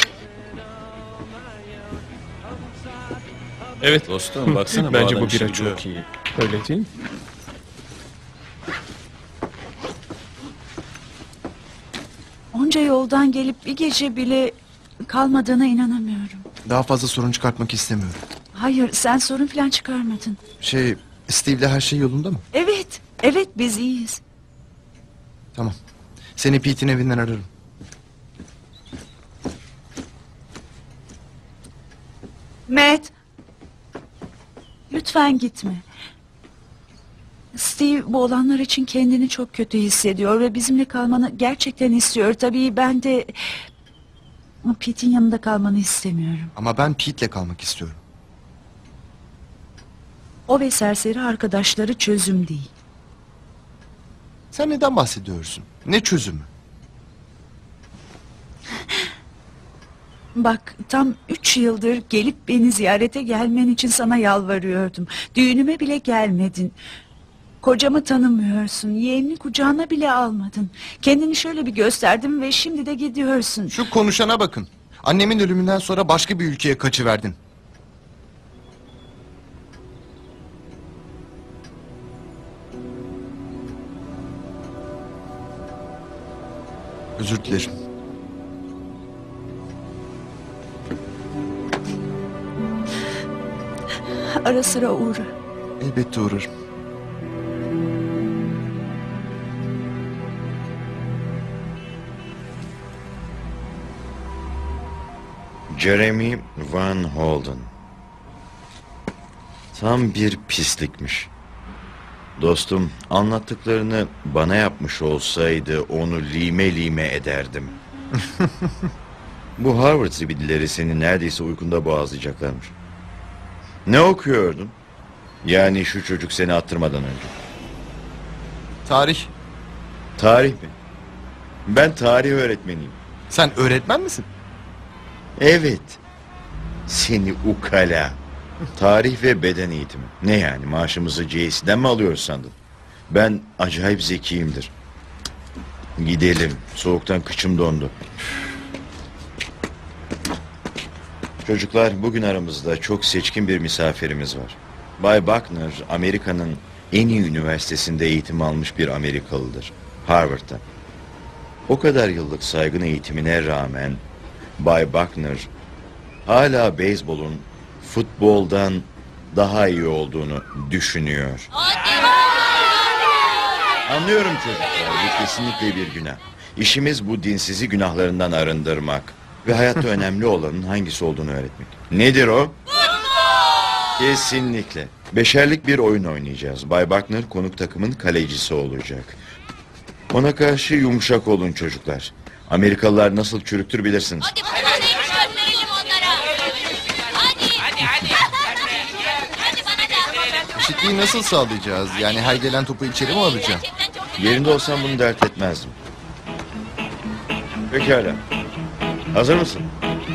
Evet. Dostum baksana Bence adam bu bira işi biliyor. çok iyi. Öyle değil mi? Onca yoldan gelip bir gece bile kalmadığına inanamıyorum. Daha fazla sorun çıkartmak istemiyorum. Hayır, sen sorun falan çıkarmadın. Steve'le her şey yolunda mı? Evet, evet biz iyiyiz. Tamam. Seni Pete'in evinden ararım. Matt. Lütfen gitme. Steve bu olanlar için kendini çok kötü hissediyor ve bizimle kalmanı gerçekten istiyor. Tabii ben de Pete'in yanında kalmanı istemiyorum. Ama ben Pete'le kalmak istiyorum. O ve serseri arkadaşları çözüm değil. Sen neden bahsediyorsun? Ne çözümü? Bak tam 3 yıldır gelip beni ziyarete gelmen için sana yalvarıyordum. Düğünüme bile gelmedin. Kocamı tanımıyorsun. Yeğenini kucağına bile almadın. Kendini şöyle bir gösterdin ve şimdi de gidiyorsun. Şu konuşana bakın. Annemin ölümünden sonra başka bir ülkeye kaçıverdin. Özür dilerim. Ara sıra uğra. Elbette uğrarım. Jeremy Van Holden. Tam bir pislikmiş. Dostum, anlattıklarını bana yapmış olsaydı onu lime lime ederdim. Bu Harvard zibidileri seni neredeyse uykunda boğazlayacaklarmış. Ne okuyordun? Yani şu çocuk seni attırmadan önce. Tarih. Tarih mi? Ben tarih öğretmeniyim. Sen öğretmen misin? Evet. Seni ukala. Tarih ve beden eğitimi. Ne yani, maaşımızı CS'den mi alıyoruz sandın? Ben acayip zekiyimdir. Gidelim. Soğuktan kıçım dondu. Çocuklar, bugün aramızda çok seçkin bir misafirimiz var. Bay Buckner, Amerika'nın en iyi üniversitesinde eğitim almış bir Amerikalıdır. Harvard'da. O kadar yıllık saygın eğitimine rağmen Bay Buckner hala beyzbolun futboldan daha iyi olduğunu düşünüyor. Anlıyorum çocuklar, bu kesinlikle bir günah. İşimiz bu dinsizi günahlarından arındırmak ve hayatta önemli olanın hangisi olduğunu öğretmek. Nedir o? Kesinlikle. Beşerlik bir oyun oynayacağız. Bay Buckner konuk takımın kalecisi olacak. Ona karşı yumuşak olun çocuklar. Amerikalılar nasıl çürüktür bilirsiniz. Eşitliği nasıl sağlayacağız? Yani her gelen topu içeri mi alacağım? Yerinde olsam bunu dert etmezdim. Pekala. Hazır mısın?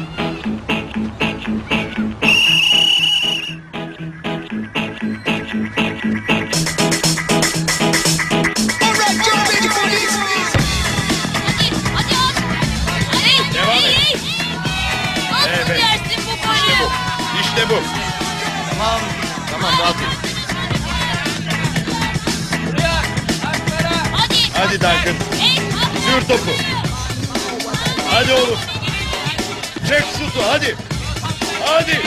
Devam et. Evet. İşte bu. Tamam rahat ol. Hadi Duncan. Sür topu. Hadi oğlum. Çek şutu hadi. Hadi.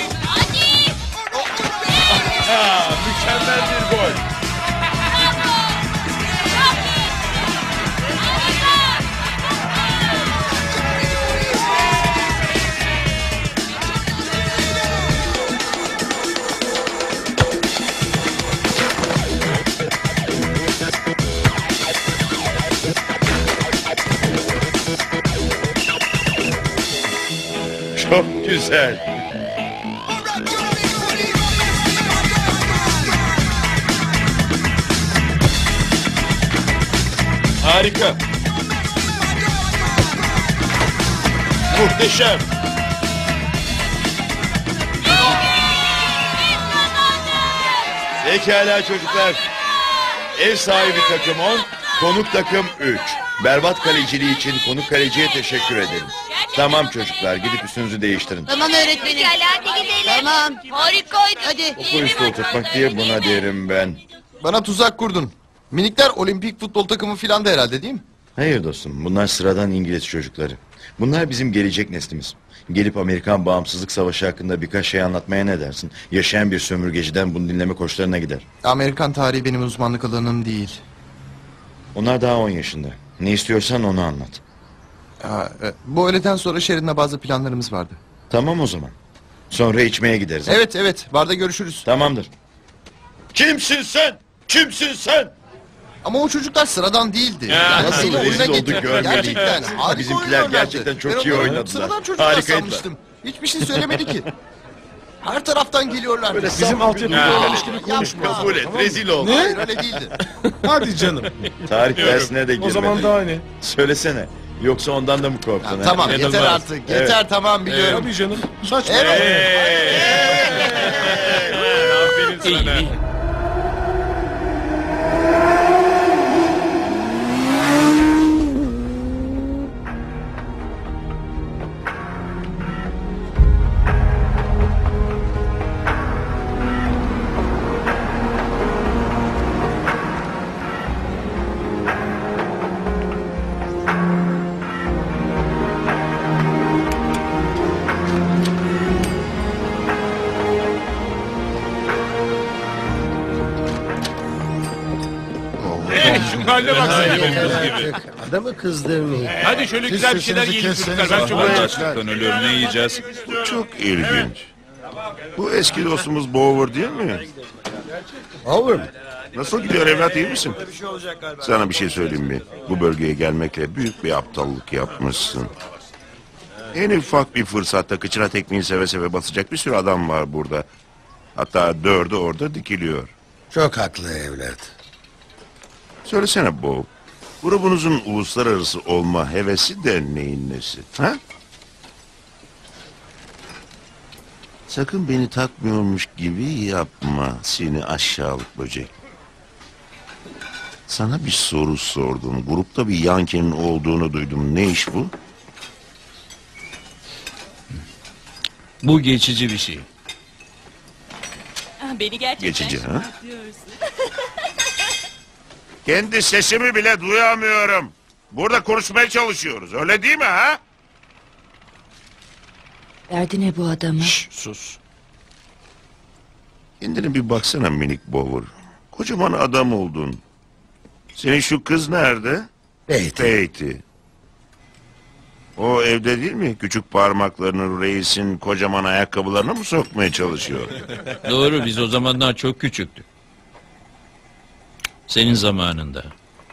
Ha, mükemmel bir gol. Çok güzel. Harika. Muhteşem. Pekala çocuklar. Ev sahibi takım 10, konuk takım 3. Berbat kaleciliği için konuk kaleciye teşekkür ederim. Tamam çocuklar, gidip üstünüzü değiştirin. Tamam öğretmenim. Hadi gidelim. Tamam. Harikaydı. Hadi. Topu üstü oturtmak diye buna derim ben. Bana tuzak kurdun. Minikler olimpik futbol takımı filan da herhalde değil mi? Hayır dostum, bunlar sıradan İngiliz çocukları. Bunlar bizim gelecek neslimiz. Gelip Amerikan Bağımsızlık Savaşı hakkında birkaç şey anlatmaya ne dersin? Yaşayan bir sömürgeciden bunu dinleme hoşlarına gider. Amerikan tarihi benim uzmanlık alanım değil. Onlar daha 10 yaşında. Ne istiyorsan onu anlat. Bu öğleden sonra Şerin'le bazı planlarımız vardı. Tamam o zaman. Sonra içmeye gideriz. Evet, barda görüşürüz. Tamamdır. Kimsin sen? Kimsin sen? Ama o çocuklar sıradan değildi. Ya, nasıl beni oyuna rezil oldu getirdi. görmedin. Gerçekten harika Bizimkiler oynuyorlardı. gerçekten çok iyi Ben onları oynadılar. Sıradan çocuklar Harikaydılar. sanmıştım. Hiçbir şey söylemedi ki. Her taraftan geliyorlar. Böyle bizim altyapıda oynamış gibi konuşma. Kabul et, rezil ol. Ne? Hayır öyle değildi. Hadi canım. Tarih dersine de girmedi. O zaman daha ne? Söylesene. Yoksa ondan da mı korktun? ha? Tamam yeter artık. Yeter tamam biliyorum. Tabii canım. Saçma. Evet. İyi, iyi. haline baksana. Adamı kızdırmayın. Hadi şöyle güzel bir şeyler yiyelim çocuklar. Ben çok Açlıktan ölüyorum. Ne yiyeceğiz? Bu çok ilginç. Bu eski dostumuz Bower değil mi? Bower mı? Nasıl gidiyor evlat, iyi misin? Sana bir şey söyleyeyim mi? Bu bölgeye gelmekle büyük bir aptallık yapmışsın. En ufak bir fırsatta kıçına tekmeyi seve seve basacak bir sürü adam var burada. Hatta 4'ü orada dikiliyor. Çok haklı evlat. Söylesene Bob. Grubunuzun uluslararası olma hevesi de neyin nesi? Ha? Sakın beni takmıyormuş gibi yapma seni aşağılık böcek. Sana bir soru sordum. Grupta bir Yankee'nin olduğunu duydum. Ne iş bu? Bu geçici bir şey. Beni gerçekten Geçici, ha? şımartıyorsun. Kendi sesimi bile duyamıyorum. Burada konuşmaya çalışıyoruz. Öyle değil mi ha? Derdi ne bu adamın? Sus. Kendine bir baksana minik Bower. Kocaman adam oldun. Senin şu kız nerede? Beatty. O evde değil mi? Küçük parmaklarını reisin kocaman ayakkabılarına mı sokmaya çalışıyor? Doğru, biz o zamanlar çok küçüktük. Senin zamanında.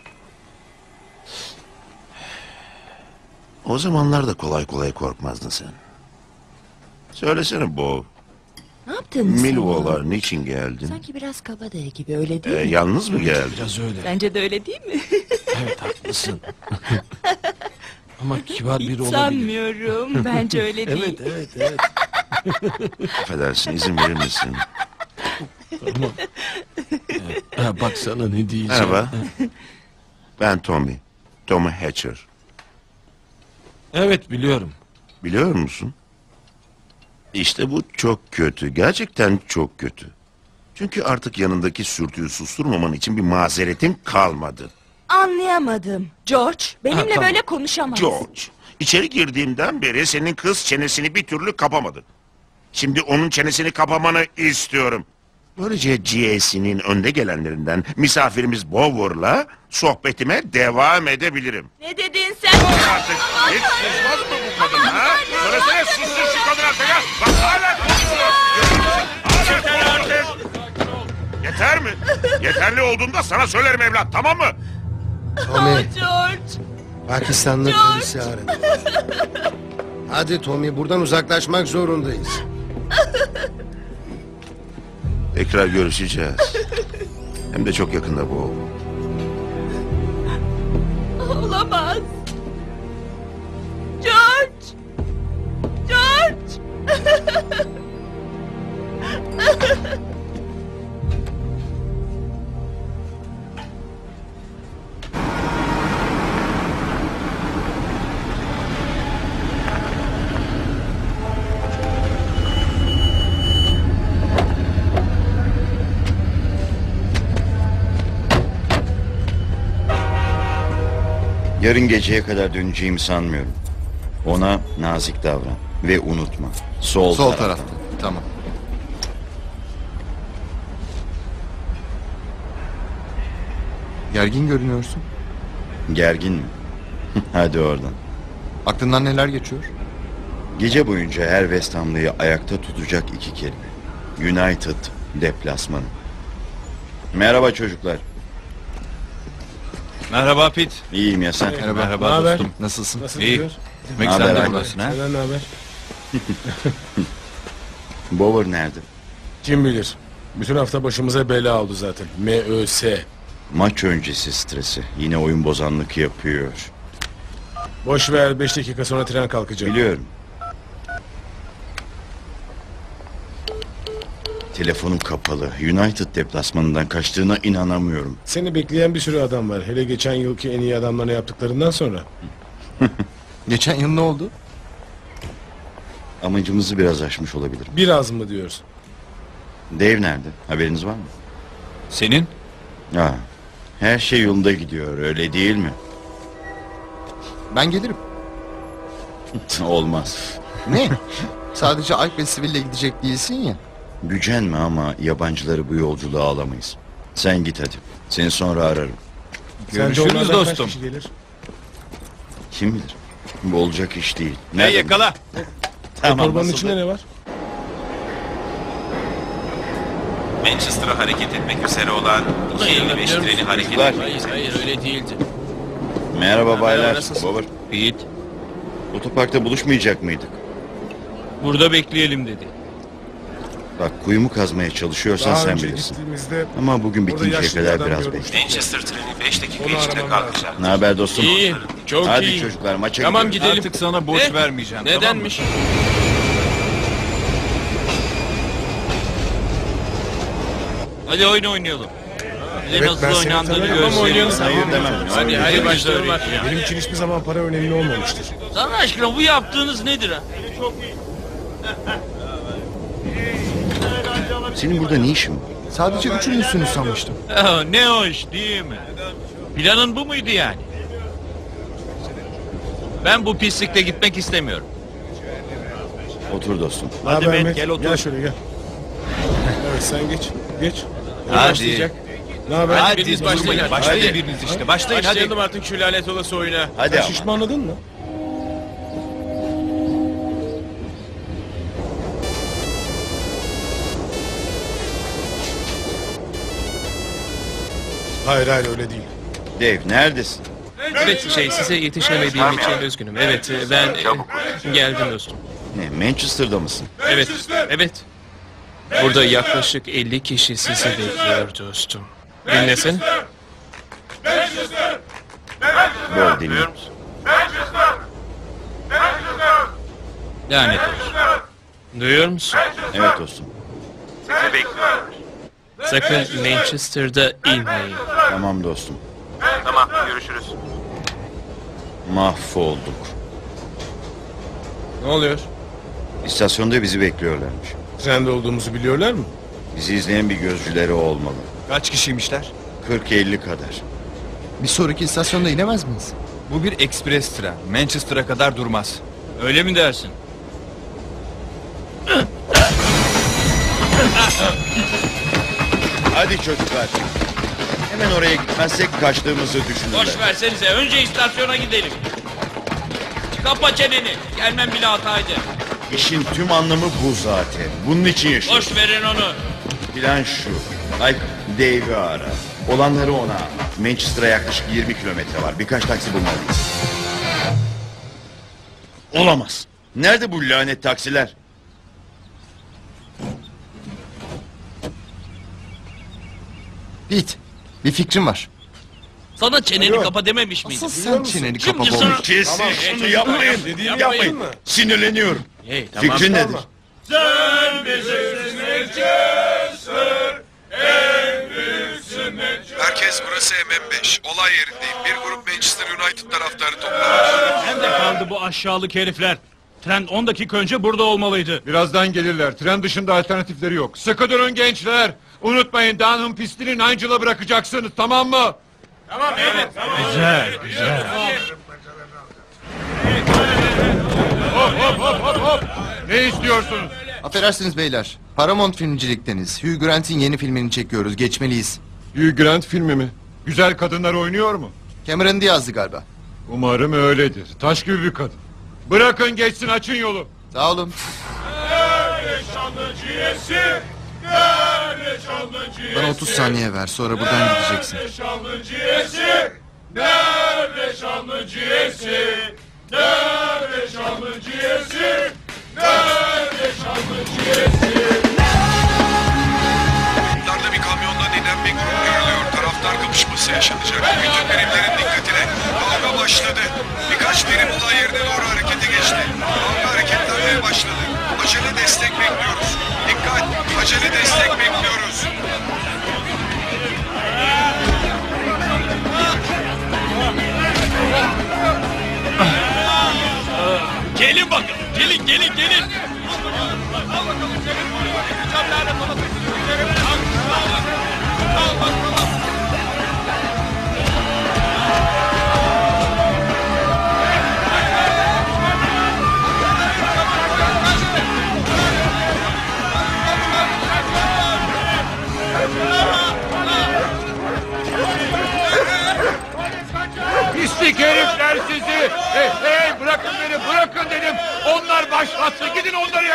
O zamanlar da kolay kolay korkmazdın sen. Söylesene Bob. Ne yaptın sen? Millwall'a niçin geldin? Sanki biraz kabadayı gibi, öyle değil mi? Yalnız mı geldin? Biraz öyle. Sence de öyle değil mi? Evet, haklısın. Ama kibar biri Hiç olabilir. sanmıyorum. Bence öyle değil. Evet. Affedersin, izin verir misin? Tamam. Ha, bak sana ne diyeceğim. Merhaba. Ben Tommy. Tommy Hatcher. Evet, biliyorum. Biliyor musun? İşte bu çok kötü. Gerçekten çok kötü. Çünkü artık yanındaki sürtüyü susturmaman için bir mazeretin kalmadı. Anlayamadım. George, benimle tamam. böyle konuşamazsın. George, içeri girdiğimden beri senin kız çenesini bir türlü kapamadı. Şimdi onun çenesini kapamanı istiyorum. Böylece GAC'nin önde gelenlerinden misafirimiz Bower'la sohbetime devam edebilirim. Ne dedin sen? Artık hiç susmaz mı bu kadın ha? Söylesene sussun şu kadın artık ya. Bak hala konuşuyor. Yeter artık. Yeter mi? Yeterli olduğunda sana söylerim evlat, tamam mı? Tommy, George. Pakistanlı George. polisi aradı. Hadi Tommy, buradan uzaklaşmak zorundayız. Tekrar görüşeceğiz. Hem de çok yakında bu. Olamaz. George. George. Yarın geceye kadar döneceğimi sanmıyorum. Ona nazik davran ve unutma. Sol tarafta. Tamam. Gergin görünüyorsun. Gergin mi? Hadi oradan. Aklından neler geçiyor? Gece boyunca her West Ham'lıyı ayakta tutacak iki kelime. United deplasmanı. Merhaba çocuklar. Merhaba Pete. İyiyim ya sen? Merhaba dostum. Nasılsın? İyi. Demek Haber sen de abi. buradasın ha? Senden ne haber? Bower nerede? Kim bilir. Bütün hafta başımıza bela oldu zaten. MÖS. Maç öncesi stresi. Yine oyun bozanlık yapıyor. Boş ver, 5 dakika sonra tren kalkacak. Biliyorum. Telefonum kapalı. United deplasmanından kaçtığına inanamıyorum. Seni bekleyen bir sürü adam var. Hele geçen yılki en iyi adamlarına yaptıklarından sonra. Geçen yıl ne oldu? Amacımızı biraz aşmış olabilir. Biraz mı diyorsun? Dave nerede? Haberiniz var mı? Senin? Ha, her şey yolunda gidiyor, öyle değil mi? Ben gelirim. Olmaz. Ne? Sadece Ike ve Sibyl'le gidecek değilsin ya. Gücenme ama yabancıları bu yolculuğa alamayız. Sen git hadi. Seni sonra ararım. Görüşürüz dostum. Kim bilir? Bu olacak iş değil. Ne yakala? Tamam, Torbanın nasıl içinde da- ne var? Manchester'a hareket etmek üzere olan 255 treni hareket Çocuklar. etmek üzere. Hayır öyle değildi. Merhaba baylar. nasılsın? Bobber. Pete, Otoparkta buluşmayacak mıydık? burada bekleyelim dedi. Bak kuyumu kazmaya çalışıyorsan Daha sen önce bilirsin. gittiğimizde Ama bugün orada bitinceye yaşlı bir kadar adam biraz görmüştüm. bekle. Manchester treni 5 dakika Onu içinde aramam kalkacak. Ne haber dostum? İyi, çok Hadi iyi. çocuklar maça Tamam gidiyoruz. gidelim. Artık sana boş vermeyeceğim. Nedenmiş? Hadi oyun oynayalım. Bize Evet, nasıl ben seni oynandığını tanıyorum. Tamam gösterelim. oynayalım. Hayır demem. Hadi başlayalım. Benim için hiçbir zaman para önemli olmamıştır. Allah aşkına bu yaptığınız nedir ha? Senin burada ne işin var? Sadece üçünüzsünüz sanmıştım. Ne hoş değil mi? Planın bu muydu yani? Ben bu pislikle gitmek istemiyorum. Otur dostum. Hadi Matt, Mehmet, gel otur. Gel şöyle gel. Evet sen geç. Geç. Hadi. Ne haber? Hadi biriniz durmayın. başlayın. Başlayın Hadi. biriniz işte. Başlayın hadi. Başlayalım artık şu lanet olası oyuna. Hadi Sen ama. şişmanladın mı? Hayır öyle değil. Dave neredesin? Evet size yetişemediğim için üzgünüm. Evet ben geldim dostum. Ne Manchester'da mısın? Evet. Burada yaklaşık 50 kişi sizi bekliyor dostum. Dinlesene. Bol dinliyor. Lanet olsun. Duyuyor musun? Evet dostum. Sizi bekliyorlar. Sakın Manchester'da inmeyin. Tamam dostum. Tamam görüşürüz. Mahvolduk. Ne oluyor? İstasyonda bizi bekliyorlarmış. Trende olduğumuzu biliyorlar mı? Bizi izleyen bir gözcüleri olmalı. Kaç kişiymişler? 40-50 kadar. Bir sonraki istasyonda inemez miyiz? Bu bir ekspres tren. Manchester'a kadar durmaz. Öyle mi dersin? Hadi çocuklar. Hemen oraya gitmezsek kaçtığımızı düşünürler. Boş versenize. Önce istasyona gidelim. Kapa çeneni. Gelmem bile hataydı. İşin tüm anlamı bu zaten. Bunun için yaşıyoruz. Boş verin onu. Plan şu. Mike, Dave'i ara. Olanları ona anlat. Manchester'a yaklaşık 20 kilometre var. Birkaç taksi bulmalıyız. Olamaz. Nerede bu lanet taksiler? Pete, bir fikrim var. Sana çeneni kapa dememiş miydim? Asıl sen çeneni kapa Şimdi Bobby. sana... Kesin şunu yapmayın. Dediğimi Yapmayın. yaptın mı? Sinirleniyorum. Hey tamam. Fikrin nedir? Herkes burası MM5. Olay yerindeyim. Bir grup Manchester United taraftarı toplamış. Nerede kaldı bu aşağılık herifler? Tren 10 dakika önce burada olmalıydı. Birazdan gelirler. Tren dışında alternatifleri yok. Sıkı durun gençler. Unutmayın Dunham pistini Nigel'a bırakacaksınız, tamam mı? Güzel, güzel. Hop. Ne istiyorsunuz? Affedersiniz beyler. Paramount filmcilikteniz. Hugh Grant'in yeni filmini çekiyoruz. Geçmeliyiz. Hugh Grant filmi mi? Güzel kadınlar oynuyor mu? Cameron Diaz'dı galiba. Umarım öyledir. Taş gibi bir kadın. Bırakın geçsin, açın yolu. Sağ olun. Bana 30 saniye ver. Sonra buradan gideceksin. Yollarda bir kamyondan inen bir grup görülüyor. Taraftar kapışması yaşanacak. Bütün birimlerin dikkatine. Kavga başladı. Birkaç birim olay yerine doğru harekete geçti. Kavga hareketlenmeye başladı. Acele destek bekliyoruz. Dikkat! Acele destek bekliyoruz. Gelin bakın. Gelin.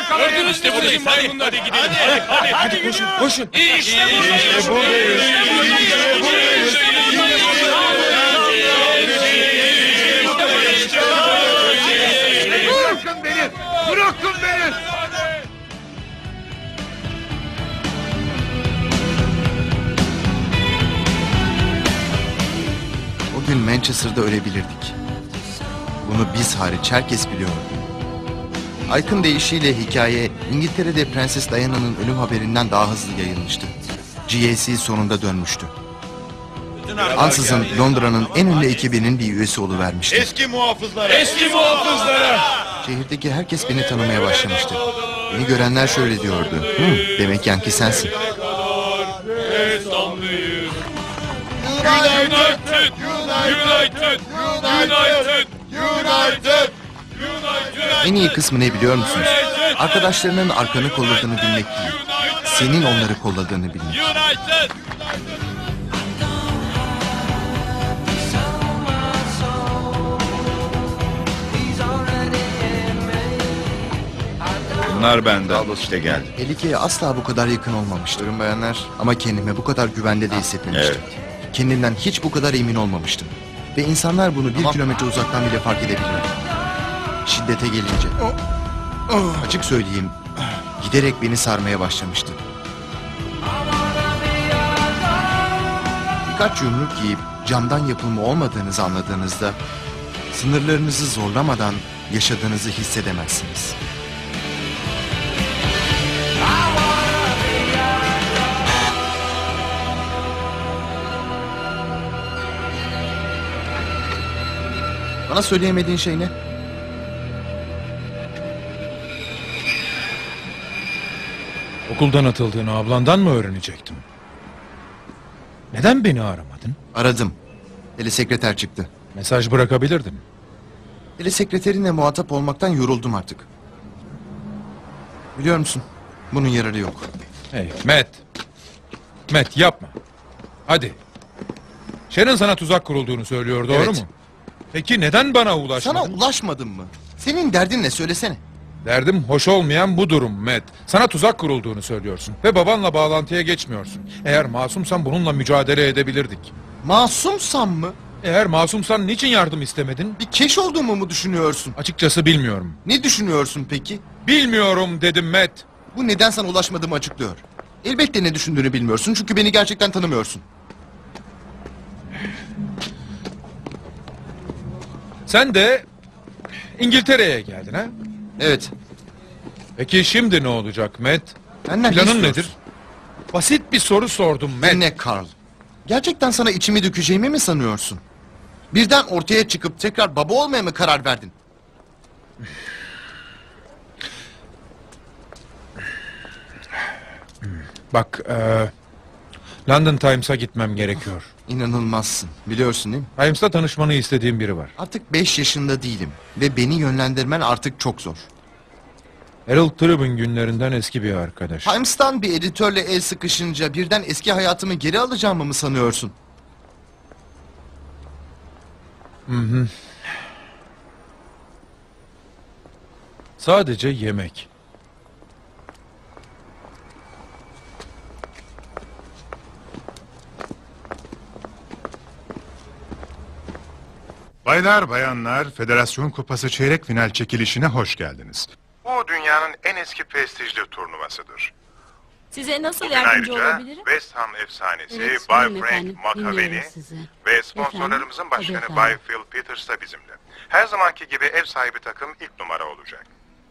yakalayın. Gördünüz işte buradayız. Hadi gidelim. Hadi koşun koşun. İşte buradayız. Bırakın beni! Bırakın beni! O gün Manchester'da ölebilirdik. Bunu biz hariç herkes biliyordu. Aykın deyişiyle hikaye İngiltere'de Prenses Diana'nın ölüm haberinden daha hızlı yayılmıştı. GAC sonunda dönmüştü. Ansızın Londra'nın en ünlü ekibinin bir üyesi oluvermişti. Eski muhafızlara. Eski muhafızlara. Şehirdeki herkes beni tanımaya başlamıştı. Beni görenler şöyle diyordu. Demek Yankee sensin. En iyi kısmı ne biliyor musunuz? Arkadaşlarının arkanı kolladığını bilmek değil. Senin onları kolladığını bilmek. Bunlar benden. İşte geldi. Elike'ye asla bu kadar yakın olmamıştım bayanlar. Ama kendimi bu kadar güvende de hissetmemiştim. Kendimden hiç bu kadar emin olmamıştım. Ve insanlar bunu 1 kilometre uzaktan bile fark edebiliyordu. Şiddete gelince. Açık söyleyeyim, giderek beni sarmaya başlamıştı. Birkaç yumruk giyip camdan yapılma olmadığınızı anladığınızda sınırlarınızı zorlamadan yaşadığınızı hissedemezsiniz. Bana söyleyemediğin şey ne? Okuldan atıldığını ablandan mı öğrenecektim? Neden beni aramadın? Aradım. Telesekreter çıktı. Mesaj bırakabilirdin. Telesekreterinle muhatap olmaktan yoruldum artık. Biliyor musun? Bunun yararı yok. Hey Matt. Matt yapma. Hadi. Sharon sana tuzak kurulduğunu söylüyor, doğru mu? Peki neden bana ulaşmadın? Sana ulaşmadım mı? Senin derdin ne, söylesene. Derdim hoş olmayan bu durum Matt. Sana tuzak kurulduğunu söylüyorsun ve babanla bağlantıya geçmiyorsun. Eğer masumsan bununla mücadele edebilirdik. Masumsam mı? Eğer masumsan niçin yardım istemedin? Bir keş olduğumu mu düşünüyorsun? Açıkçası bilmiyorum. Ne düşünüyorsun peki? Bilmiyorum dedim Matt. Bu neden sana ulaşmadığımı açıklıyor. Elbette ne düşündüğünü bilmiyorsun çünkü beni gerçekten tanımıyorsun. Sen de İngiltere'ye geldin ha? Evet. Peki şimdi ne olacak Matt? Benden Planın nedir? Basit bir soru sordum Matt. Ne Carl? Gerçekten sana içimi dökeceğimi mi sanıyorsun? Birden ortaya çıkıp tekrar baba olmaya mı karar verdin? Bak, London Times'a gitmem gerekiyor. İnanılmazsın. Biliyorsun değil mi? Times'ta tanışmanı istediğim biri var. Artık 5 yaşında değilim. Ve beni yönlendirmen artık çok zor. Herald Tribune günlerinden eski bir arkadaş. Times'tan bir editörle el sıkışınca birden eski hayatımı geri alacağımı mı sanıyorsun? Hı. Sadece yemek. Baylar, bayanlar, Federasyon Kupası çeyrek final çekilişine hoş geldiniz. Bu dünyanın en eski prestijli turnuvasıdır. Size nasıl Bugün yardımcı ayrıca olabilirim? West Ham efsanesi Evet, Bay buyurun Frank efendim, McAveney dinliyorum sizi. ve sponsorlarımızın Efendim, başkanı tabii Bay efendim. Phil Peters da bizimle. Her zamanki gibi ev sahibi takım ilk numara olacak.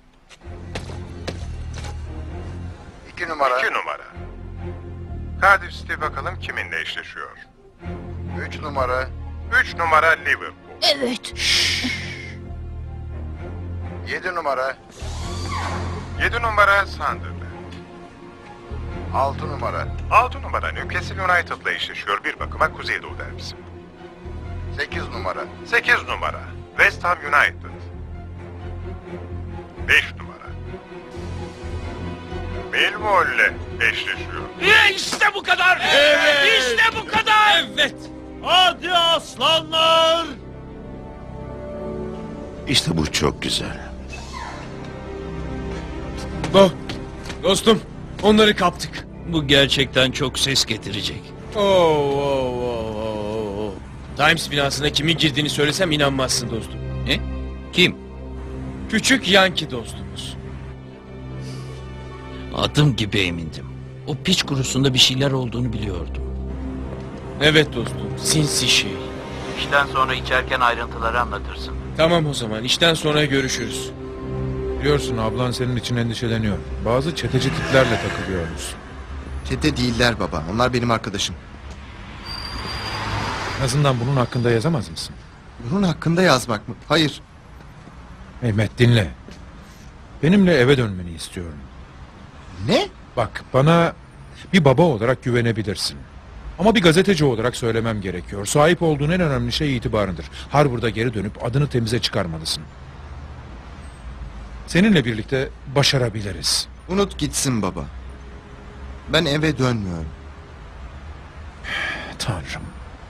2 numara. 2 numara. Cardiff City bakalım kiminle eşleşiyor. 3 numara. 3 numara Liverpool. Evet. 7 numara. 7 numara Sunderland. 6 numara. 6 numara Newcastle United'la eşleşiyor, bir bakıma Kuzeydoğu derbisi. 8 numara. 8 numara West Ham United. 5 numara Millwall'le eşleşiyor. İşte bu kadar. Evet. İşte bu kadar. Evet. Hadi aslanlar. İşte bu çok güzel. Bo, dostum, onları kaptık. Bu gerçekten çok ses getirecek. Times binasına kimin girdiğini söylesem inanmazsın dostum. Ne? Kim? Küçük Yankee dostumuz. Adım gibi emindim. O piç kurusunda bir şeyler olduğunu biliyordum. Evet dostum, sinsi şey. İşten sonra içerken ayrıntıları anlatırsın. Tamam o zaman, işten sonra görüşürüz. Biliyorsun ablan senin için endişeleniyor. Bazı çeteci tiplerle takılıyoruz. Çete değiller baba. Onlar benim arkadaşım. En azından bunun hakkında yazamaz mısın? Bunun hakkında yazmak mı? Hayır. Mehmet dinle. Benimle eve dönmeni istiyorum. Ne? Bak bana bir baba olarak güvenebilirsin. Ama bir gazeteci olarak söylemem gerekiyor. Sahip olduğun en önemli şey itibarındır. Harvard'a geri dönüp adını temize çıkarmalısın. Seninle birlikte başarabiliriz. Unut gitsin baba. Ben eve dönmüyorum. Tanrım.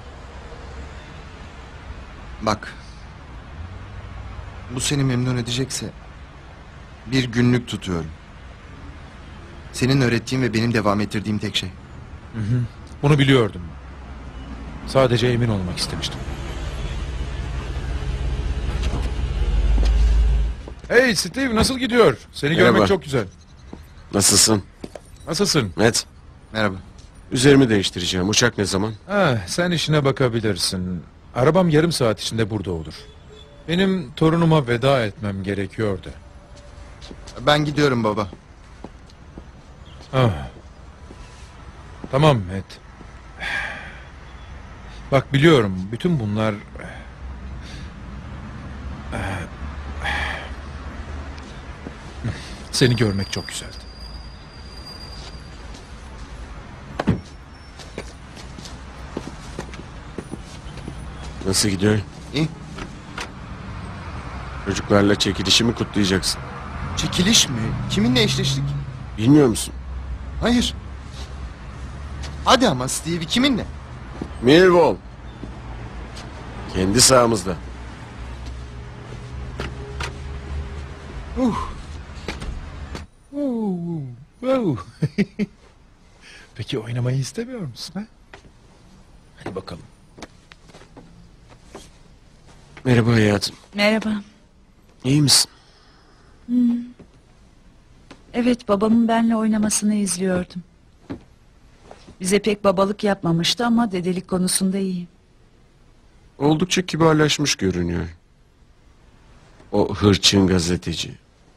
Bak. Bu seni memnun edecekse bir günlük tutuyorum. Senin öğrettiğin ve benim devam ettirdiğim tek şey. Bunu biliyordum. Sadece emin olmak istemiştim. Hey Steve, nasıl gidiyor? Seni Merhaba. görmek çok güzel. Nasılsın? Nasılsın? Matt. Merhaba. Üzerimi değiştireceğim. Uçak ne zaman? Sen işine bakabilirsin. Arabam yarım saat içinde burada olur. Benim torunuma veda etmem gerekiyordu. Ben gidiyorum baba. Tamam Matt. Bak biliyorum bütün bunlar... Seni görmek çok güzeldi. Nasıl gidiyor? İyi. Çocuklarla çekilişimi kutlayacaksın. Çekiliş mi? Kiminle eşleştik? Bilmiyor musun? Hayır. Hadi ama Steve, kiminle? Millwall. Kendi sahamızda. Peki oynamayı istemiyor musun ha? Hadi bakalım. Merhaba hayatım. Merhaba. İyi misin? Evet, babamın benimle oynamasını izliyordum. Bize pek babalık yapmamıştı ama dedelik konusunda iyi. Oldukça kibarlaşmış görünüyor. O hırçın gazeteci.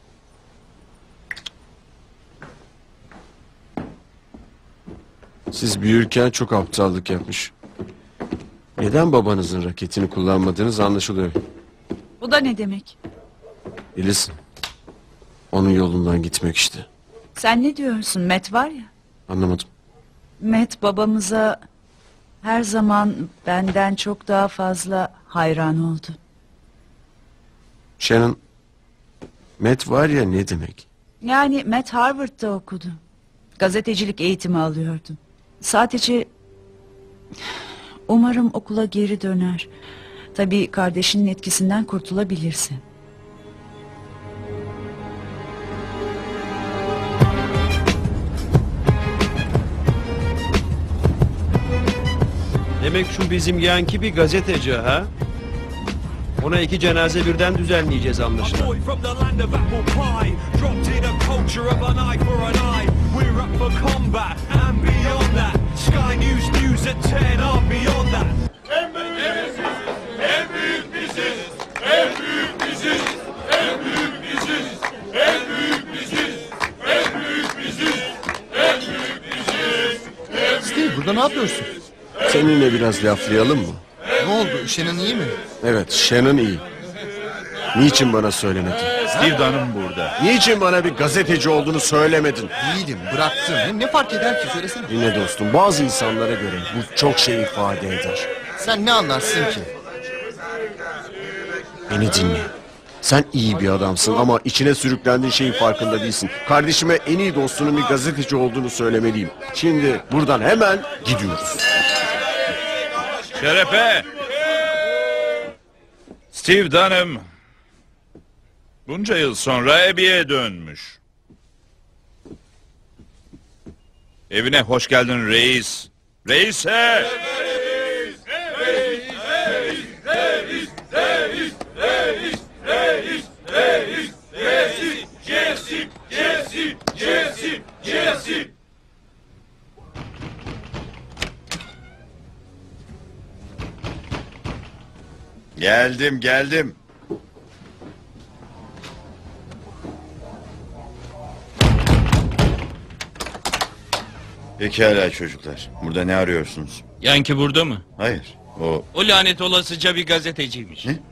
Siz büyürken çok aptallık yapmış. Neden babanızın raketini kullanmadığınız anlaşılıyor. Bu da ne demek? Bilirsin. Onun yolundan gitmek işte. Sen ne diyorsun? Matt var ya. Anlamadım. Matt babamıza her zaman benden çok daha fazla hayran oldu. Shannon, Matt var ya ne demek? Yani Matt Harvard'da okudu. Gazetecilik eğitimi alıyordu. Sadece umarım okula geri döner. Tabii kardeşinin etkisinden kurtulabilirsin. Demek şu bizim Yankee bir gazeteci ha? Ona 2 cenaze birden düzenleyeceğiz anlaşılan. Steve, burada ne yapıyorsun? Seninle biraz laflayalım mı? Ne oldu? Shannon iyi mi? Evet, Shannon iyi. Niçin bana söylemedin? Steve Dunham burada. Niçin bana bir gazeteci olduğunu söylemedin? Değilim, bıraktım. Ne fark eder ki? Söylesene. Dinle dostum, bazı insanlara göre bu çok şey ifade eder. Sen ne anlarsın ki? Beni dinle. Sen iyi bir adamsın ama içine sürüklendiğin şeyin farkında değilsin. Kardeşime en iyi dostunun bir gazeteci olduğunu söylemeliyim. Şimdi buradan hemen gidiyoruz. Şerefe! Steve Dunham bunca yıl sonra Abby'ye dönmüş. Evine hoş geldin reis. Reise! Geldim. Pekala çocuklar. Burada ne arıyorsunuz? Yankee burada mı? Hayır. O lanet olasıca bir gazeteciymiş. Ne?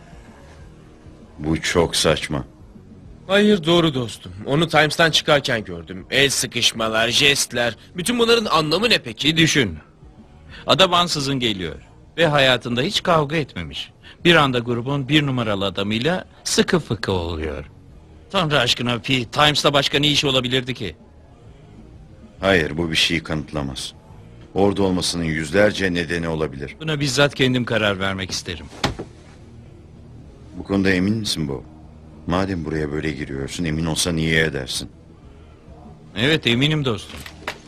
Bu çok saçma. Hayır doğru dostum. Onu Times'tan çıkarken gördüm. El sıkışmalar, jestler. Bütün bunların anlamı ne peki? Bir düşün. Adam ansızın geliyor. Ve hayatında hiç kavga etmemiş. Bir anda grubun 1 numaralı adamıyla sıkı fıkı oluyor. Tanrı aşkına Pete, Times'ta başka ne işi olabilirdi ki? Hayır, bu bir şeyi kanıtlamaz. Orada olmasının yüzlerce nedeni olabilir. Buna bizzat kendim karar vermek isterim. Bu konuda emin misin Bob? Madem buraya böyle giriyorsun, emin olsan iyi edersin. Evet, eminim dostum.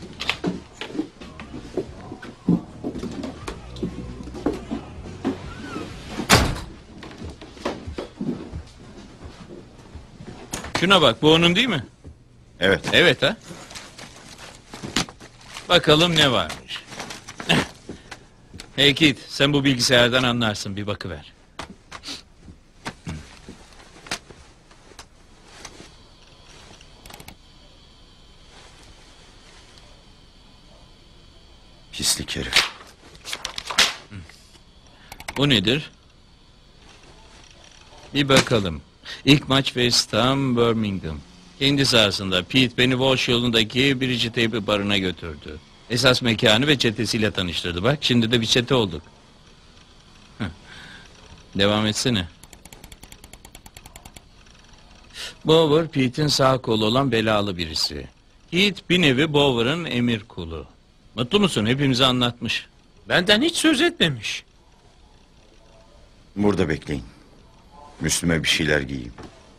Şuna bak, bu onun değil mi? Evet. Evet ha? Bakalım ne varmış. Hey Kid, sen bu bilgisayardan anlarsın, bir bakıver. Pislik herif. Bu nedir? Bir bakalım. İlk maç West Ham Birmingham. Kendi sahasında Pete beni Walsh yolundaki Birici Teybi barına götürdü. Esas mekanı ve çetesiyle tanıştırdı. Bak şimdi de bir çete olduk. Devam etsene. Bower Pete'in sağ kolu olan belalı birisi. Pete bir nevi Bower'ın emir kulu. Mutlu musun? Hepimize anlatmış. Benden hiç söz etmemiş. Burada bekleyin. Üstüme bir şeyler giyeyim.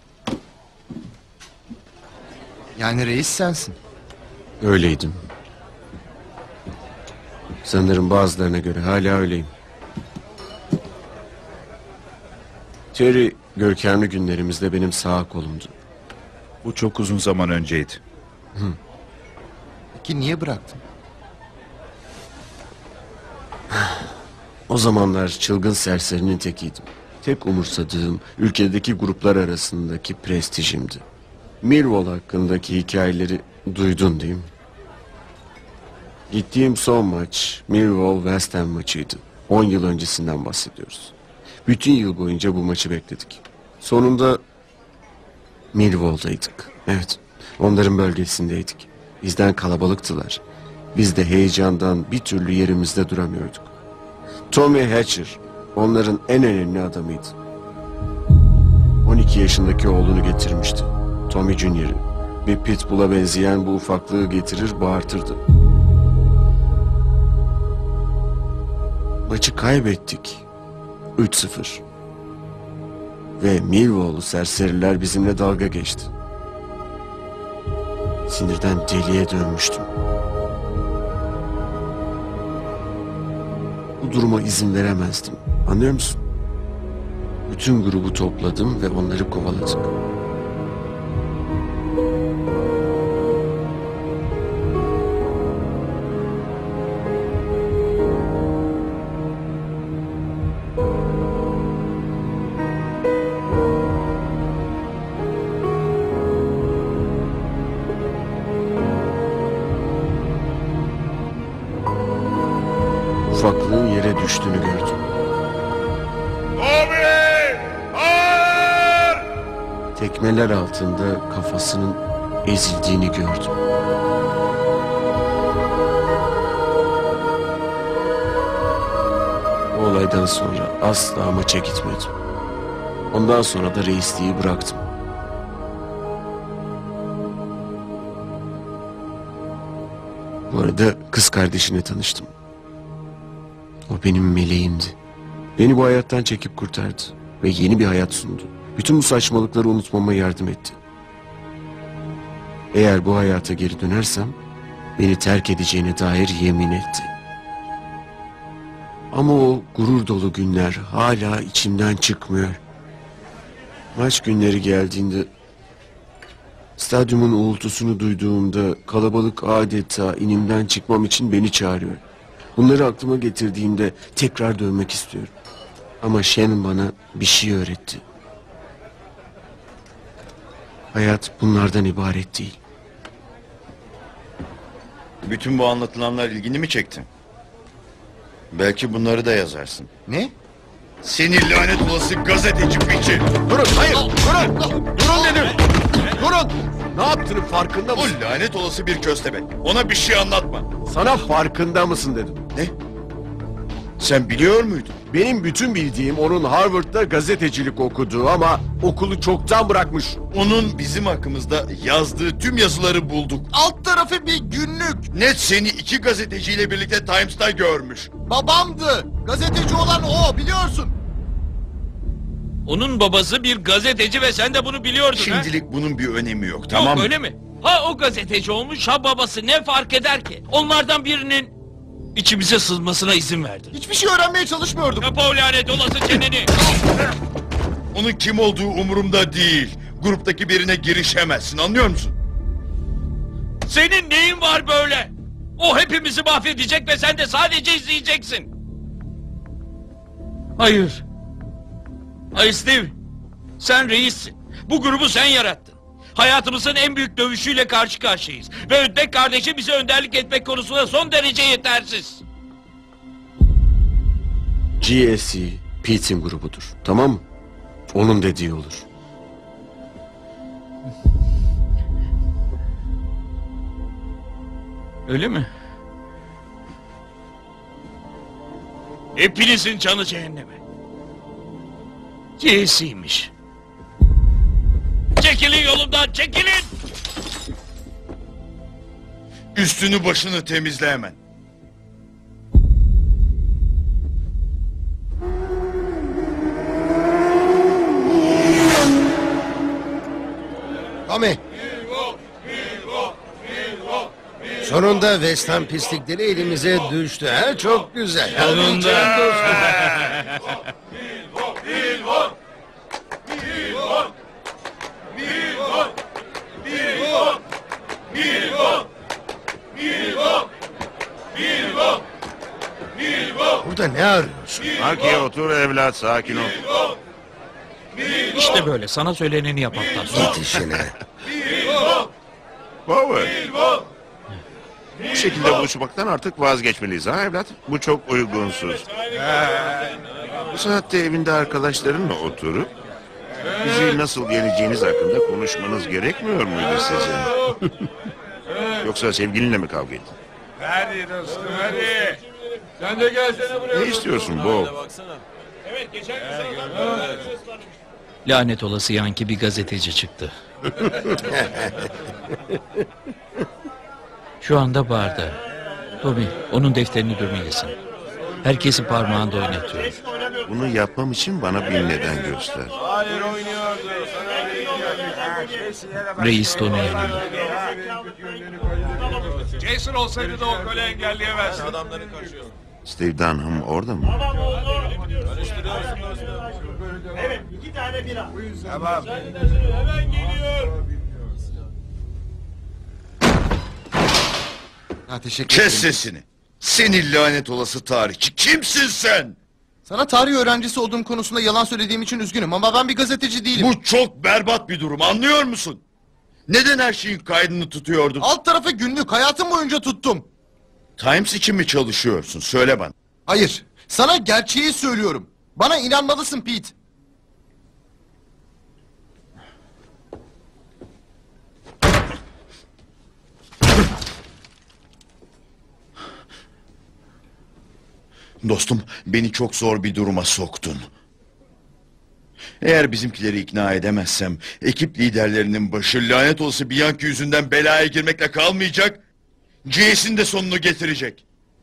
Yani reis sensin. Öyleydim. Sanırım bazılarına göre hala öyleyim. Terry görkemli günlerimizde benim sağ kolumdu. Bu çok uzun zaman önceydi. Peki niye bıraktın? O zamanlar çılgın serserinin tekiydim. Tek umursadığım ülkedeki gruplar arasındaki prestijimdi. Millwall hakkındaki hikayeleri duydun değil mi? Gittiğim son maç Millwall West Ham maçıydı. 10 yıl öncesinden bahsediyoruz. Bütün yıl boyunca bu maçı bekledik. Sonunda Millwall'daydık. Evet, onların bölgesindeydik. Bizden kalabalıktılar. Biz de heyecandan bir türlü yerimizde duramıyorduk. Tommy Hatcher onların en önemli adamıydı. 12 yaşındaki oğlunu getirmişti. Tommy Junior'ı. Bir pitbull'a benzeyen bu ufaklığı getirir bağırtırdı. Maçı kaybettik. 3-0. Ve Millwall'lu serseriler bizimle dalga geçti. Sinirden deliye dönmüştüm. Bu duruma izin veremezdim. Anlıyor musun? Bütün grubu topladım ve onları kovaladık. Ufaklığın yere düştüğünü gördüm. Tekmeler altında kafasının ezildiğini gördüm. O olaydan sonra asla maça gitmedim. Ondan sonra da reisliği bıraktım. Bu arada kız kardeşine tanıştım. O benim meleğimdi. Beni bu hayattan çekip kurtardı ve yeni bir hayat sundu. Bütün bu saçmalıkları unutmama yardım etti. Eğer bu hayata geri dönersem beni terk edeceğine dair yemin etti. Ama o gurur dolu günler hala içimden çıkmıyor. Maç günleri geldiğinde stadyumun uğultusunu duyduğumda kalabalık adeta inimden çıkmam için beni çağırıyor. Bunları aklıma getirdiğimde tekrar dönmek istiyorum. Ama Shannon bana bir şey öğretti. Hayat bunlardan ibaret değil. Bütün bu anlatılanlar ilgini mi çekti? Belki bunları da yazarsın. Ne? Seni lanet olası gazeteci piçi. Durun, hayır, durun. Durun dedim. Durun. Ne yaptığının farkında mısın? O lanet olası bir köstebek. Ona bir şey anlatma. Sana farkında mısın dedim. Ne? Sen biliyor muydun? Benim bütün bildiğim onun Harvard'da gazetecilik okuduğu ama okulu çoktan bırakmış. Onun bizim hakkımızda yazdığı tüm yazıları bulduk. Alt tarafı bir günlük. Net seni 2 gazeteciyle birlikte Times'ta görmüş. Babamdı. Gazeteci olan o, biliyorsun. Onun babası bir gazeteci ve sen de bunu biliyordun. Şimdilik bunun bir önemi yok, ha? tamam mı? Öyle mi? Ha o gazeteci olmuş ha babası, ne fark eder ki? Onlardan birinin içimize sızmasına izin verdin. Hiçbir şey öğrenmeye çalışmıyordum. Kapa o lanet olası çeneni. Onun kim olduğu umurumda değil. Gruptaki birine girişemezsin, anlıyor musun? Senin neyin var böyle? O hepimizi mahvedecek ve sen de sadece izleyeceksin. Hayır. Hayır Steve. Sen reissin. Bu grubu sen yarattın. Hayatımızın en büyük dövüşüyle karşı karşıyayız. Ve Ödek kardeşi bize önderlik etmek konusunda son derece yetersiz. GSC Pete'in grubudur. Tamam mı? Onun dediği olur. Öyle mi? Hepinizin canı cehenneme. GS'ymiş. Çekilin yolumdan, çekilin! Üstünü başını temizle hemen. Tommy. Sonunda West Ham pislikleri elimize düştü. Ha? Çok güzel. Sonunda. Burada ne arıyorsun? Arkaya otur evlat, sakin ol. İşte böyle, sana söyleneni yap hatta. Git işine. Power. Bu şekilde buluşmaktan artık vazgeçmeliyiz ha evlat? Bu çok uygunsuz. Bu saatte evinde arkadaşlarınla oturup bizi nasıl yeneceğiniz hakkında konuşmanız gerekmiyor muydu sizin? Yoksa sevgilinle mi kavga ettin? Hadi dostum hadi. Sen de gelsene buraya. Ne istiyorsun Bob? Evet geçen Lanet olası Yankee bir gazeteci çıktı. Şu anda barda. Tommy, onun defterini görmelisin. Herkesi parmağında oynatıyor. Bunu yapmam için bana bir neden göster. Hayır oynuyordu. Reis Tommy yanında. Jason olsaydı da o golü engelleyemezdi. Adamların kaçıyor. Steve Dunham orada mı? Evet, 2 tane bira. Tamam. Hemen geliyor. Ha, teşekkür Kes ederim. sesini. Seni lanet olası tarihçi. Kimsin sen? Sana tarih öğrencisi olduğum konusunda yalan söylediğim için üzgünüm ama ben bir gazeteci değilim. Bu çok berbat bir durum, anlıyor musun? Neden her şeyin kaydını tutuyordun? Alt tarafı günlük, hayatım boyunca tuttum. Times için mi çalışıyorsun? Söyle bana. Hayır, sana gerçeği söylüyorum. Bana inanmalısın Pete. Dostum, beni çok zor bir duruma soktun. Eğer bizimkileri ikna edemezsem, ekip liderlerinin başı lanet olası Bianchi yüzünden belaya girmekle kalmayacak, C's'in de sonunu getirecek.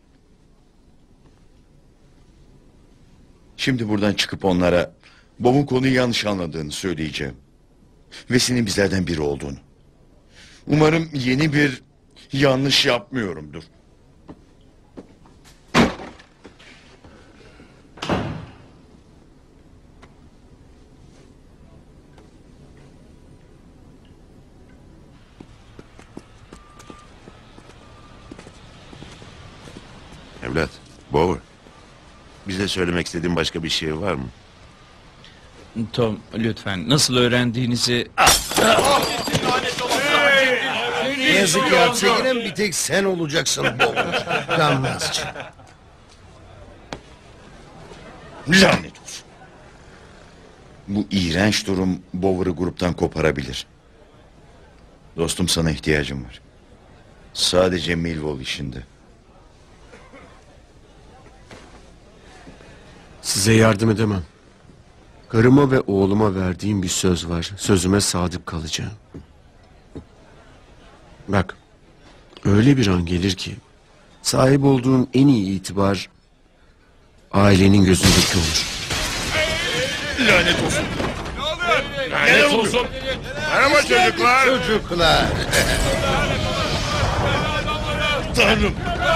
Şimdi buradan çıkıp onlara Bob'un konuyu yanlış anladığını söyleyeceğim. Ve senin bizlerden biri olduğunu. Umarım yeni bir yanlış yapmıyorumdur. Evlat, Bower. Bize söylemek istediğin başka bir şey var mı? Tom, lütfen nasıl öğrendiğinizi... Ne yazık ki hapse giren bir tek sen olacaksın Boğur. Gammazcı. Lanet olsun. Bu iğrenç durum Bower'ı gruptan koparabilir. Dostum, sana ihtiyacım var. Sadece Millwall işinde. Size yardım edemem. Karıma ve oğluma verdiğim bir söz var. Sözüme sadık kalacağım. Bak, öyle bir an gelir ki sahip olduğun en iyi itibar ailenin gözündeki olur. Lanet olsun. Lanet olsun. Merhaba çocuklar. Çocuklar. Tanrım.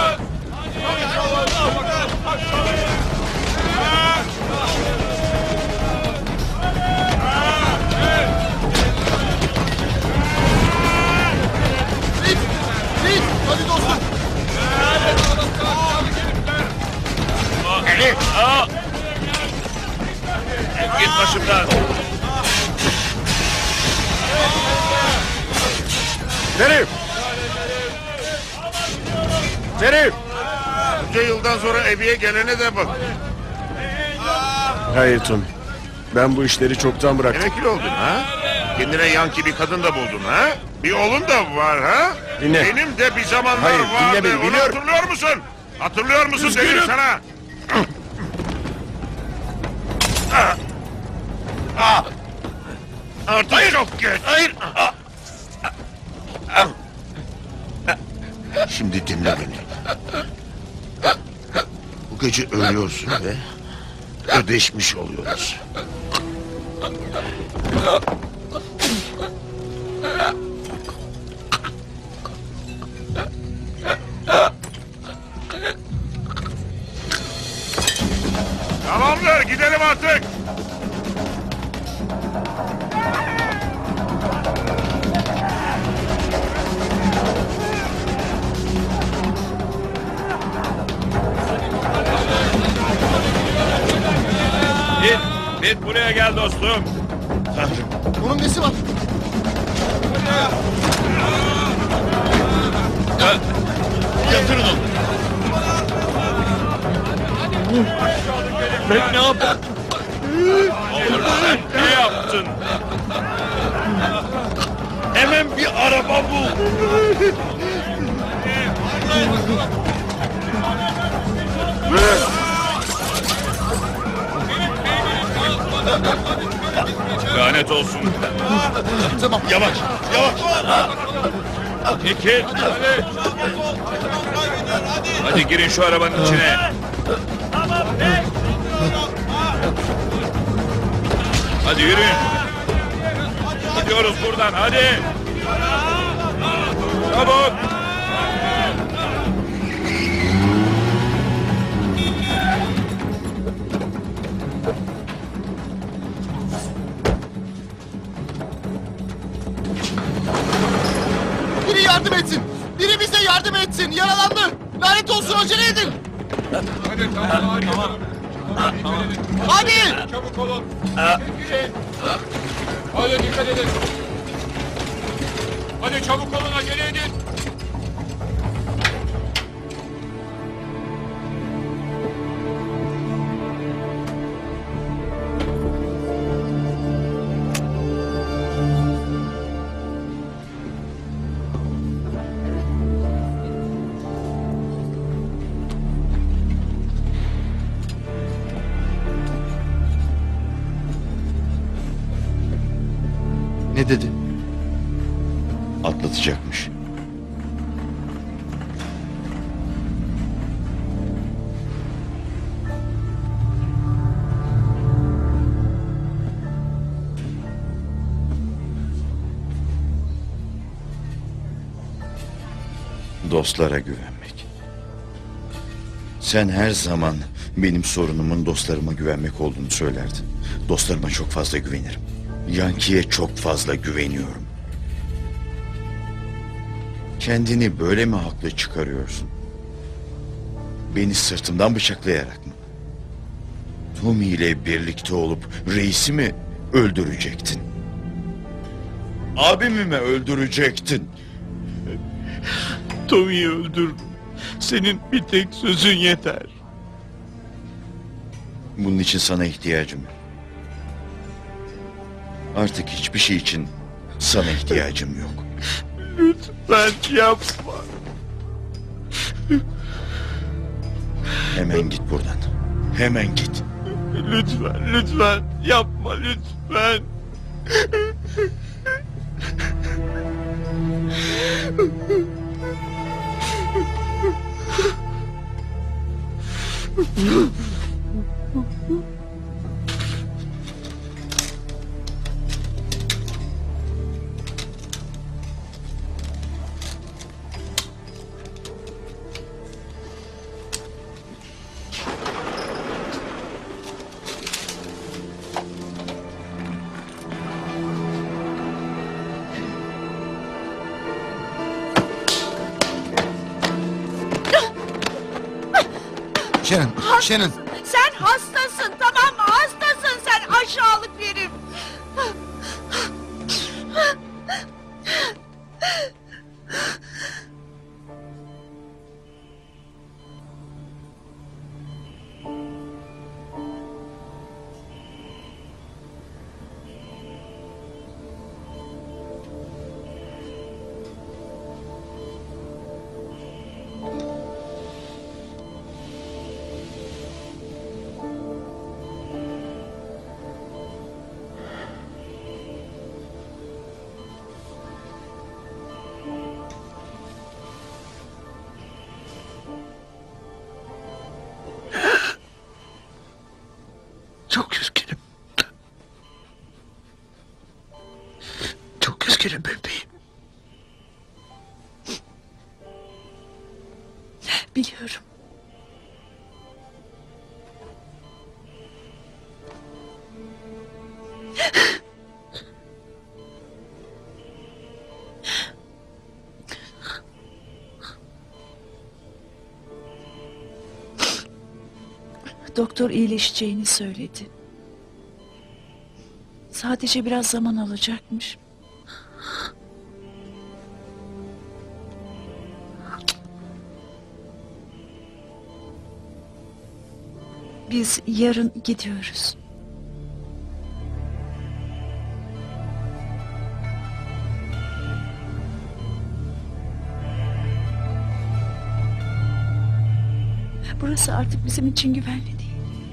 Hadi dostum. Git başımdan. Şerif! Şerif! Bunca yıldan sonra eviye gelene de bak. Hayır Tom. Ben bu işleri çoktan bıraktım. Emekli oldun ha? Kendine yanki bir kadın da buldun ha? Bir oğlun da var ha? Dinle. Benim de bir zamanlar Hayır, dinle vardı. beni, Onu biliyorum. hatırlıyor musun? Hatırlıyor musun dedim sana? Artık çok geç. Hayır. Şimdi dinle beni. Bu gece ölüyorsun ve ödeşmiş oluyoruz. Tamamdır, gidelim artık. Git buraya gel dostum. Onun nesi var? Yatırın onu. Ben ne yaptım? Sen ne yaptın? Hemen bir araba bul. Lanet olsun. Tamam. Yavaş, yavaş. Peki. Hadi girin şu arabanın içine. Hadi yürüyün. Gidiyoruz buradan, hadi. Çabuk. Biri yardım etsin. Biri bize yardım etsin. Yaralandı. Lanet olsun, acele edin. Hadi tamam. Hadi. Çabuk olun. Hadi dikkat edin. Hadi çabuk olun, acele edin. Ne dedi? Atlatacakmış. Dostlara güvenmek. Sen her zaman benim sorunumun dostlarıma güvenmek olduğunu söylerdin. Dostlarıma çok fazla güvenirim. Yankee'ye çok fazla güveniyorum. Kendini böyle mi haklı çıkarıyorsun? Beni sırtımdan bıçaklayarak mı? Tommy ile birlikte olup reisi mi öldürecektin? Abimi mi öldürecektin? Tommy'yi öldür. Senin bir tek sözün yeter. Bunun için sana ihtiyacım yok. Artık hiçbir şey için sana ihtiyacım yok. Lütfen yapma. Hemen git buradan. Hemen git. Lütfen, lütfen yapma lütfen. Shannon. Sen hastasın, tamam mı? Hastasın sen, aşağılık herif. Çok üzgünüm. Çok üzgünüm bebeğim. Biliyorum. Doktor iyileşeceğini söyledi. Sadece biraz zaman alacakmış. Biz yarın gidiyoruz. Burası artık bizim için güvenli değil.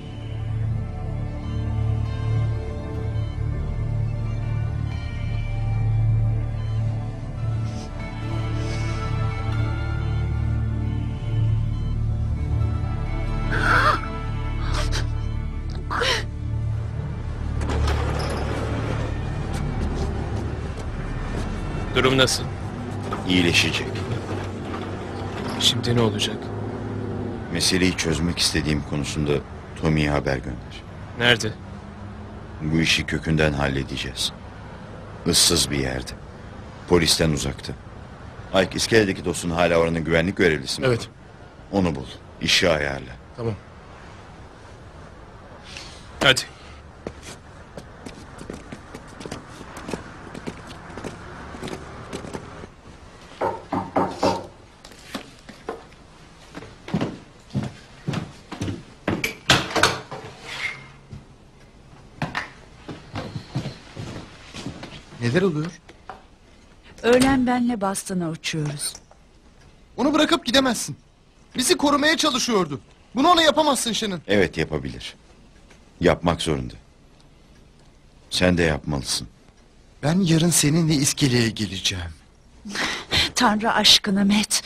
Durum nasıl? İyileşecek. Şimdi ne olacak? Meseleyi çözmek istediğim konusunda Tommy'ye haber gönder. Nerede? Bu işi kökünden halledeceğiz. Issız bir yerde. Polisten uzakta. Ike, iskeledeki dostun hala oranın güvenlik görevlisi mi? Evet. Onu bul. İşi ayarla. Tamam. Hadi. Neler oluyor? Öğlen benle Boston'a uçuyoruz. Onu bırakıp gidemezsin. Bizi korumaya çalışıyordu. Bunu ona yapamazsın Shannon. Evet, yapabilir. Yapmak zorunda. Sen de yapmalısın. Ben yarın seninle iskeleye geleceğim. Tanrı aşkına Matt.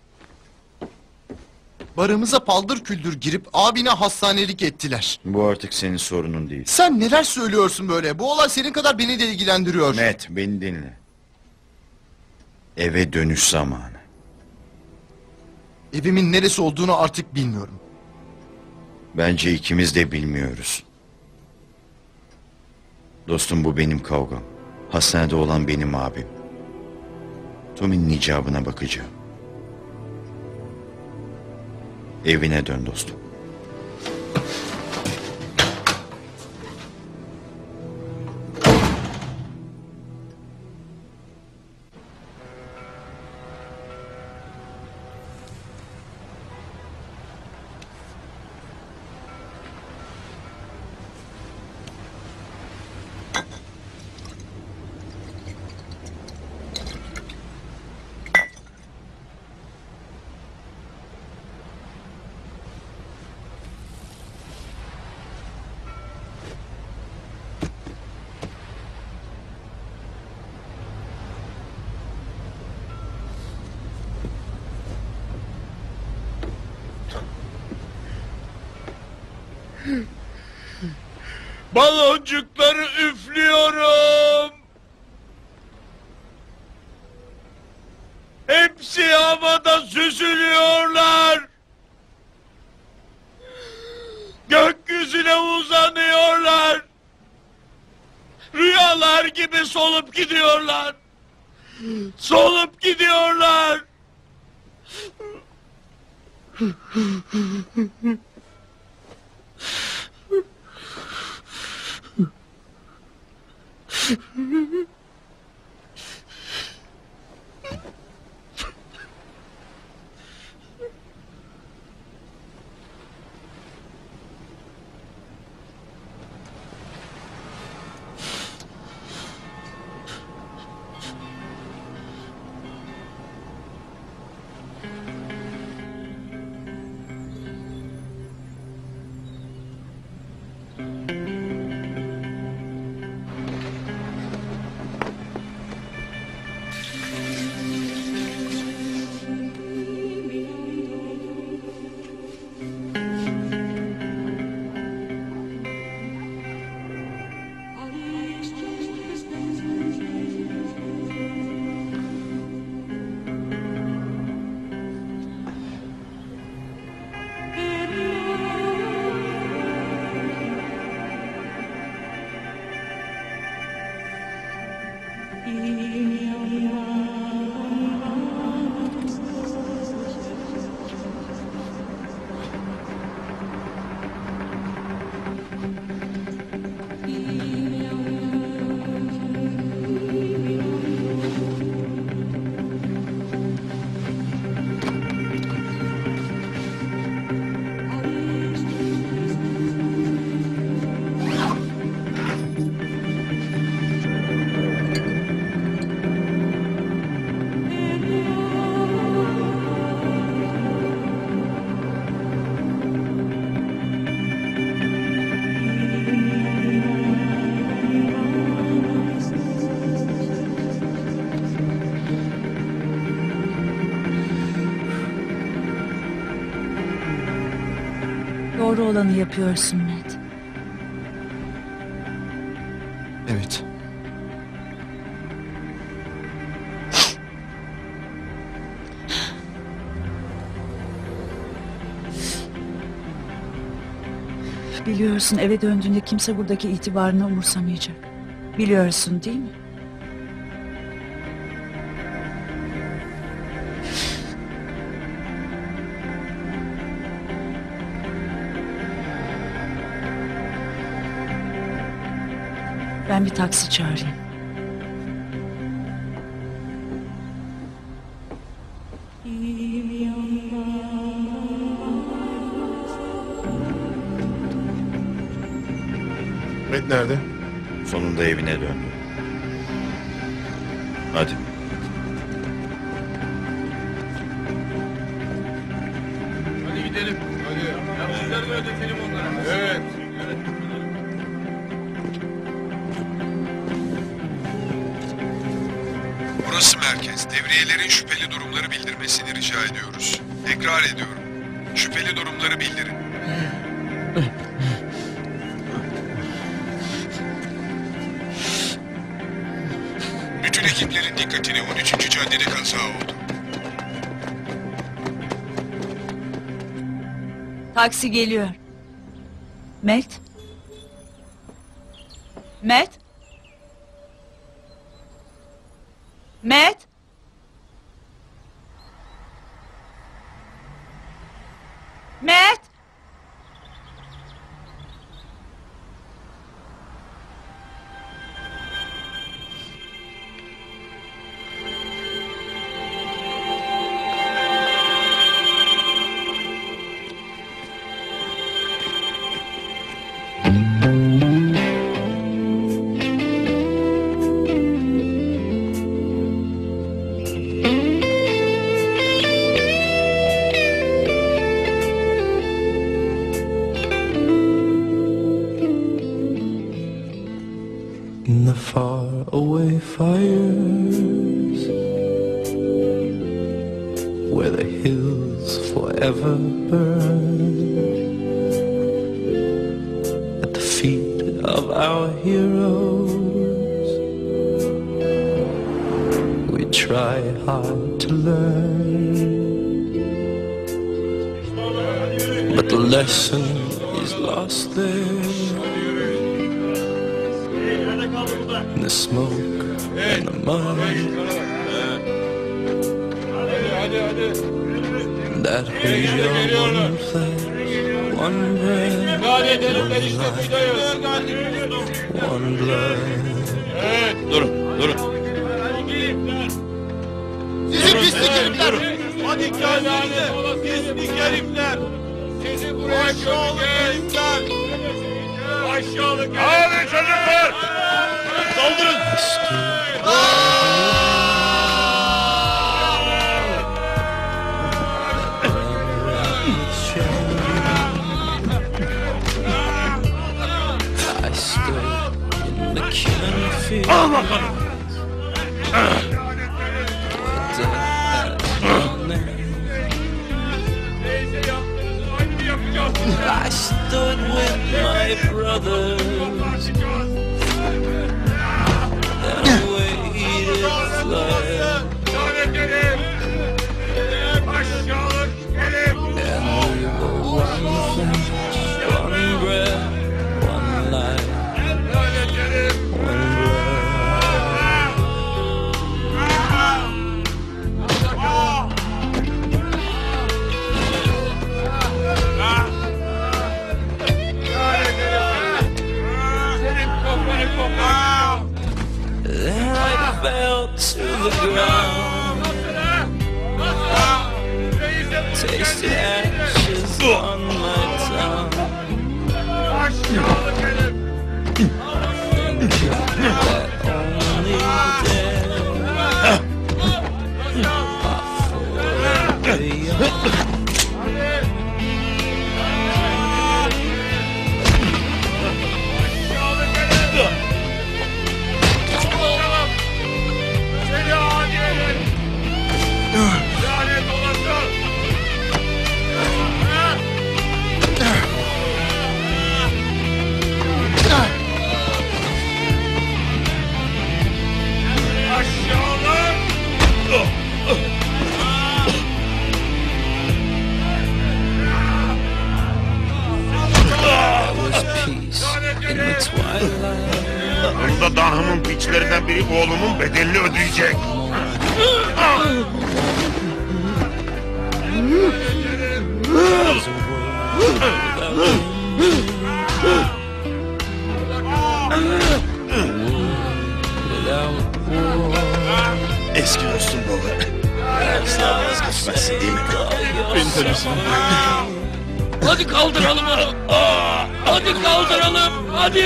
Barımıza paldır küldür girip abine hastanelik ettiler. Bu artık senin sorunun değil. Sen neler söylüyorsun böyle? Bu olay senin kadar beni de ilgilendiriyor. Matt, beni dinle. Eve dönüş zamanı. Evimin neresi olduğunu artık bilmiyorum. Bence ikimiz de bilmiyoruz. Dostum, bu benim kavgam. Hastanede olan benim abim. Tommy'nin icabına bakacağım. Evine dön dostum. Baloncukları üflüyorum. Hepsi havada süzülüyorlar. Gökyüzüne uzanıyorlar. Rüyalar gibi solup gidiyorlar. Solup gidiyorlar. Doğru olanı yapıyorsun Matt. Evet. Biliyorsun, eve döndüğünde kimse buradaki itibarını umursamayacak. Biliyorsun değil mi? Ben bir taksi çağırayım. Matt nerede? Sonunda evine döndü. Hadi. Hadi gidelim. Hadi. Yaptıklarını ödetelim onlara. Evet. Burası merkez. Devriyelerin şüpheli durumları bildirmesini rica ediyoruz. Tekrar ediyorum. Şüpheli durumları bildirin. Bütün ekiplerin dikkatini 13. caddede kaza oldu. Taksi geliyor. Matt? Matt? Matt? Matt? In the far away fires where the hills forever burn, at the feet of our heroes we try hard to learn, but the lesson is lost there in the smoke and the mud. That we are one flesh, one breath, one blood. Durun, durun. Sizi pislik herifler! Hadi kendinize! Pislik herifler! Sizi buraya aşağılık herifler! Aşağılık herifler! Hadi çocuklar! Saldırın! Al bakalım! I stood with my brothers and waited fire. And we were one flesh, one breath, one life, one Then I fell to the ground, tasted ashes on my tongue, thinking that only death are for the young. Bunda Danhım'ın piçlerinden biri oğlumun bedelini ödeyecek. Eski dostum baba. Asla vazgeçmezsin değil mi? Beni tanıyorsun. Hadi kaldıralım onu! Hadi kaldıralım! Hadi!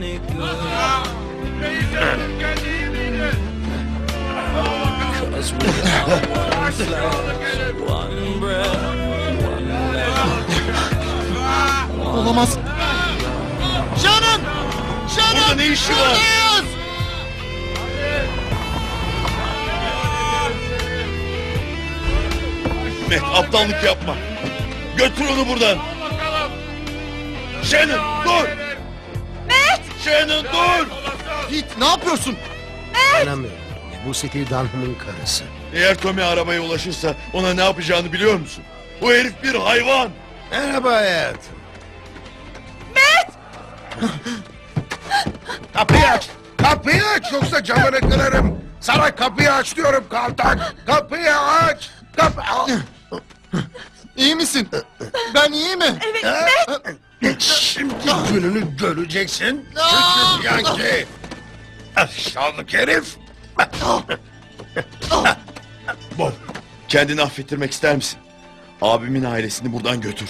Olamaz. Canım! Canım! Burada ne işi var? Buradayız! Matt, aptallık yapma. Götür onu buradan. Shannon dur! Matt! Shannon dur! Git, ne yapıyorsun? İnanmıyorum. Bu Stil Dunham'ın karısı. Eğer Tommy arabaya ulaşırsa ona ne yapacağını biliyor musun? Bu herif bir hayvan. Merhaba hayatım. Matt! Kapıyı aç. Kapıyı aç yoksa camını kırarım. Sana kapıyı aç diyorum kaltak. Kapıyı aç. İyi misin? Ben iyi mi? Evet Matt! Şimdi gününü göreceksin. Küçük Yankee. Aşağılık herif. Bob, kendini affettirmek ister misin? Abimin ailesini buradan götür.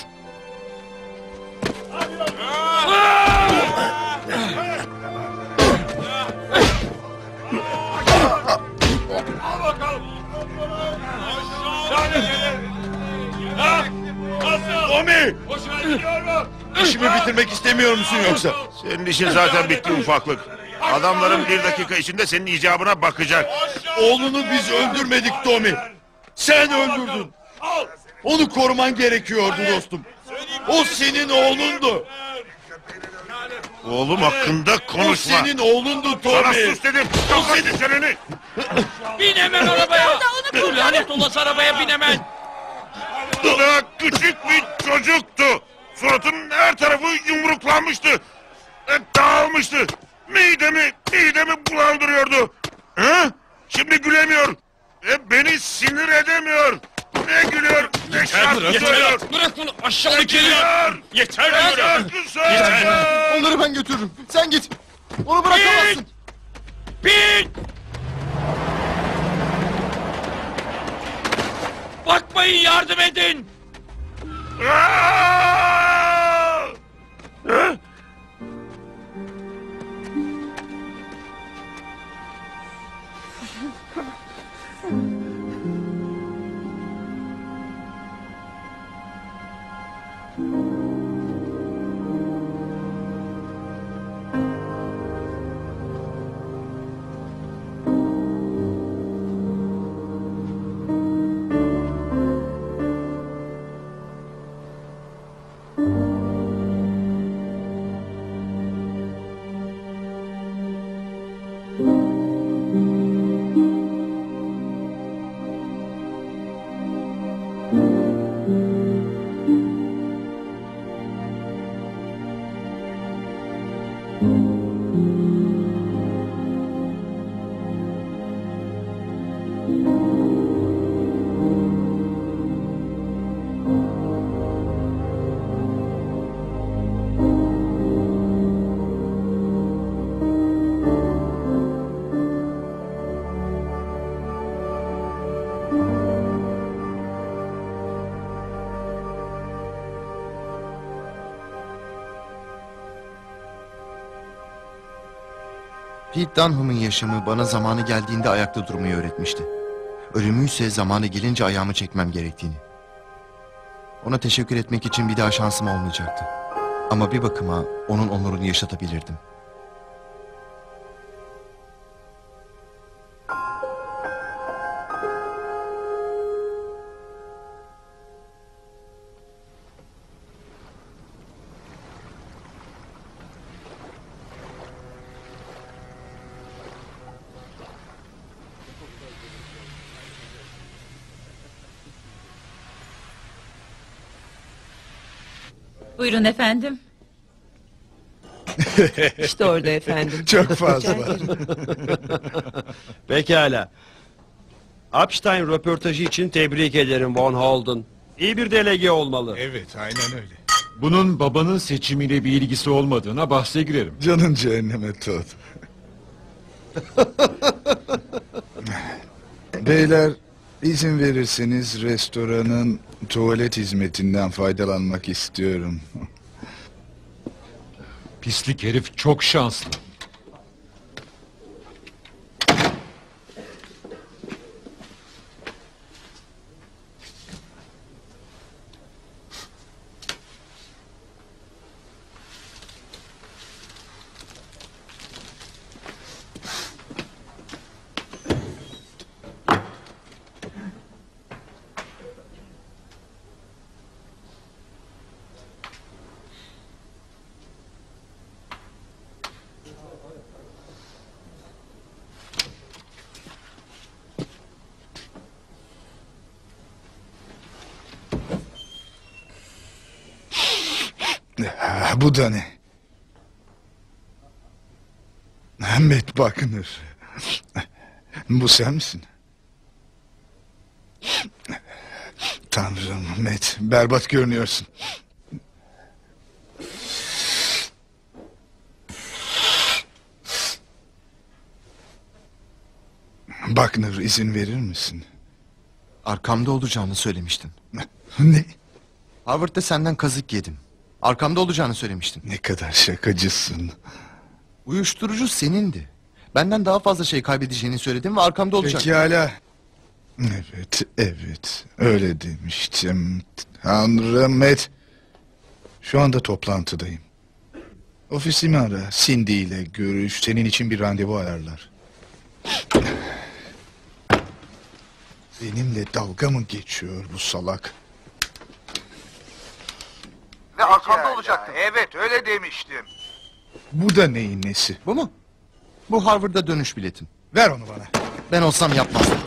Tommy! İşimi bitirmek istemiyor musun yoksa? Senin işin zaten bitti ufaklık. Adamların 1 dakika içinde senin icabına bakacak. Oğlunu biz öldürmedik Tommy. Sen öldürdün. Onu koruman gerekiyordu dostum. O senin oğlundu. Oğlum hakkında konuşma. O senin oğlundu Tommy. Sana sus dedim. Kapat çeneni. Bin hemen arabaya. Bu lanet olası arabaya bin hemen. Daha küçük bir çocuktu. Suratının her tarafı yumruklanmıştı. Dağılmıştı. Midemi bulandırıyordu. Ha? Şimdi gülemiyor. Beni sinir edemiyor. Ne gülüyor ne şarkı söylüyor. Bırak bunu aşağılık Gülüyor. Yeter Ne diyorum. şarkı söylüyor. Onları ben götürürüm. Sen git. Onu bırakamazsın. Bin! Bakmayın yardım edin. Pete Dunham'ın yaşamı bana zamanı geldiğinde ayakta durmayı öğretmişti. Ölümü ise zamanı gelince ayağımı çekmem gerektiğini. Ona teşekkür etmek için bir daha şansım olmayacaktı. Ama bir bakıma onun onurunu yaşatabilirdim. Buyurun efendim. İşte orada efendim. Çok fazla. Rica ederim. Pekala. Epstein röportajı için tebrik ederim Von Holden. İyi bir delege olmalı. Evet, aynen öyle. Bunun babanın seçimiyle bir ilgisi olmadığına bahse girerim. Canın cehenneme Todd. Beyler, izin verirseniz restoranın tuvalet hizmetinden faydalanmak istiyorum. Pislik herif çok şanslı. Bu da ne? Matt Buckner. Bu sen misin? Tanrım Matt, berbat görünüyorsun. Buckner, izin verir misin? Arkamda olacağını söylemiştin. Ne? Harvard'da senden kazık yedim. Arkamda olacağını söylemiştin. Ne kadar şakacısın. Uyuşturucu senindi. Benden daha fazla şey kaybedeceğini söyledim ve arkamda olacak. Pekala. Evet, öyle demiştim. Tanrım Matt. Şu anda toplantıdayım. Ofisimi ara, Cindy ile görüş, senin için bir randevu ayarlar. Benimle dalga mı geçiyor bu salak? Ve arkamda olacaktım. Evet, öyle demiştim. Bu da neyin nesi? Bu mu? Bu Harvard'a dönüş biletim. Ver onu bana. Ben olsam yapmazdım.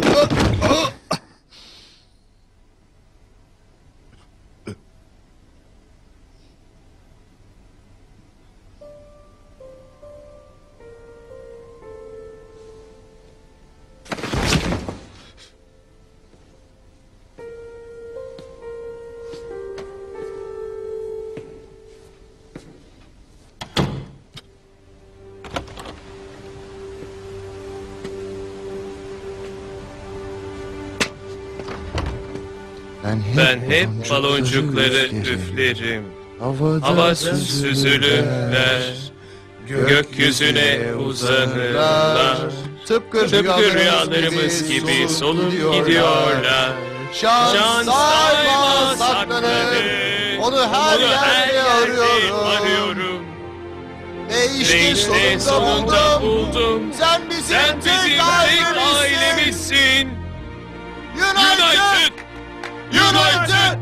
Ben hep baloncukları üflerim. Hava süzülürler. Gökyüzüne uzanırlar. Tıpkı rüyalarımız gibi solup gidiyorlar. Şans sayma saklanır. Onu her yerde arıyorum. Ve işte sonunda buldum. Sen bizim tek ailemizsin. United! United!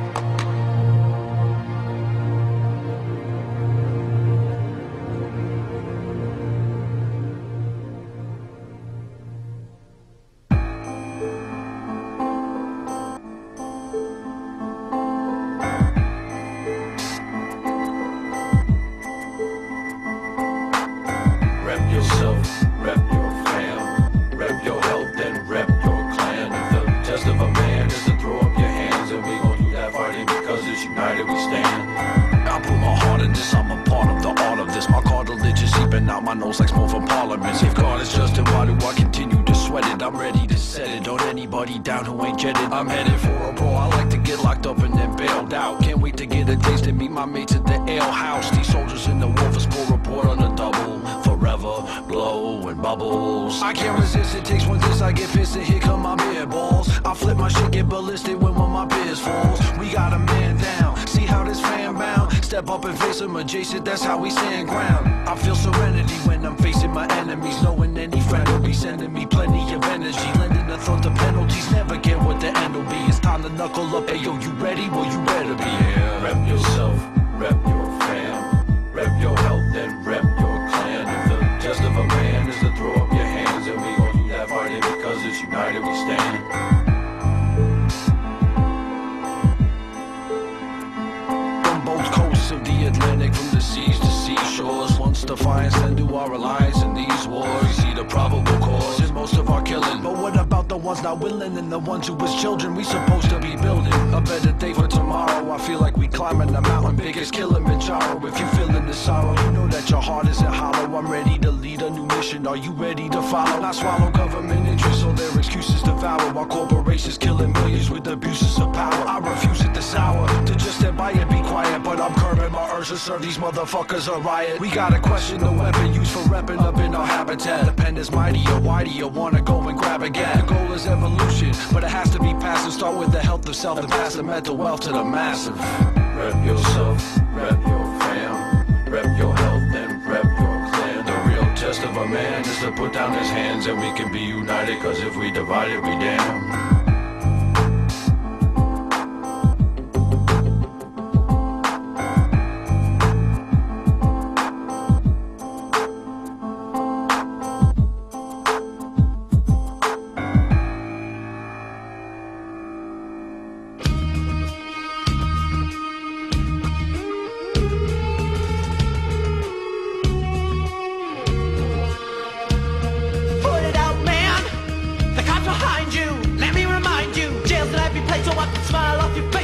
Rep yourself, rep your fam, rep your health and rep your clan. The test of a man is to throw up your hands, and we gon' do that fighting because it's united we stand. I put my heart in this, I'm a part of the art of this. My cartilage is seeping out my nose like smoke from Parliament. Safeguard is just why do I continue to sweat it? I'm ready to set it on anybody down who ain't jetted. I'm headed for a brawl, I like to get locked up and then bailed out. Can't wait to get a taste and meet my mates at the ale house. These soldiers in the war for score report on the double. Forever blow and bubbles. I can't resist, it takes one this, I get pissed and here come my beer balls. I flip my shit, get ballistic when one of my beers falls. We got a man down, see how this fan bound. Step up and face him adjacent, that's how we stand ground. I feel serenity when I'm facing my enemies, knowing any friend will be sending me plenty of energy. Lending a thought to penalties, never get what the end will be. It's time to knuckle up, hey yo, you ready? Well, you better be. Yeah. Rep yourself, rep your fam, rep your health and rep your clan. If the test of a man is to throw up your hands, and we gon' do that fighting because it's united we stand. From both coasts of the Atlantic, from the seas to seashores, once defiance then do our alliance in these wars. We see the probable cause in most of our killing, but what about the ones not willing and the ones who was children? We supposed to be building a better day for tomorrow. I feel like we climbing the mountain biggest Kilimanjaro. If you feeling the sorrow, you know that your heart isn't hollow. I'm ready to lead a new mission. Are you ready to follow? Not swallow government interests or their excuses devour while corporations killing millions with abuses of power. I refuse it this hour to just stand by and be quiet, but I'm curbing my urge to serve these motherfuckers a riot. We gotta question the weapon used for repping up in our habitat. The pen is mighty, or why do you wanna go and grab a gat? The goal is evolution, but it has to be passive. Start with the health of self and pass the mental wealth to the massive. Rep yourself, rep your fam, rep your health and rep your clan. The real test of a man is to put down his hands, and we can be united, cause if we divide it, we damn. place, so I can smile off your face.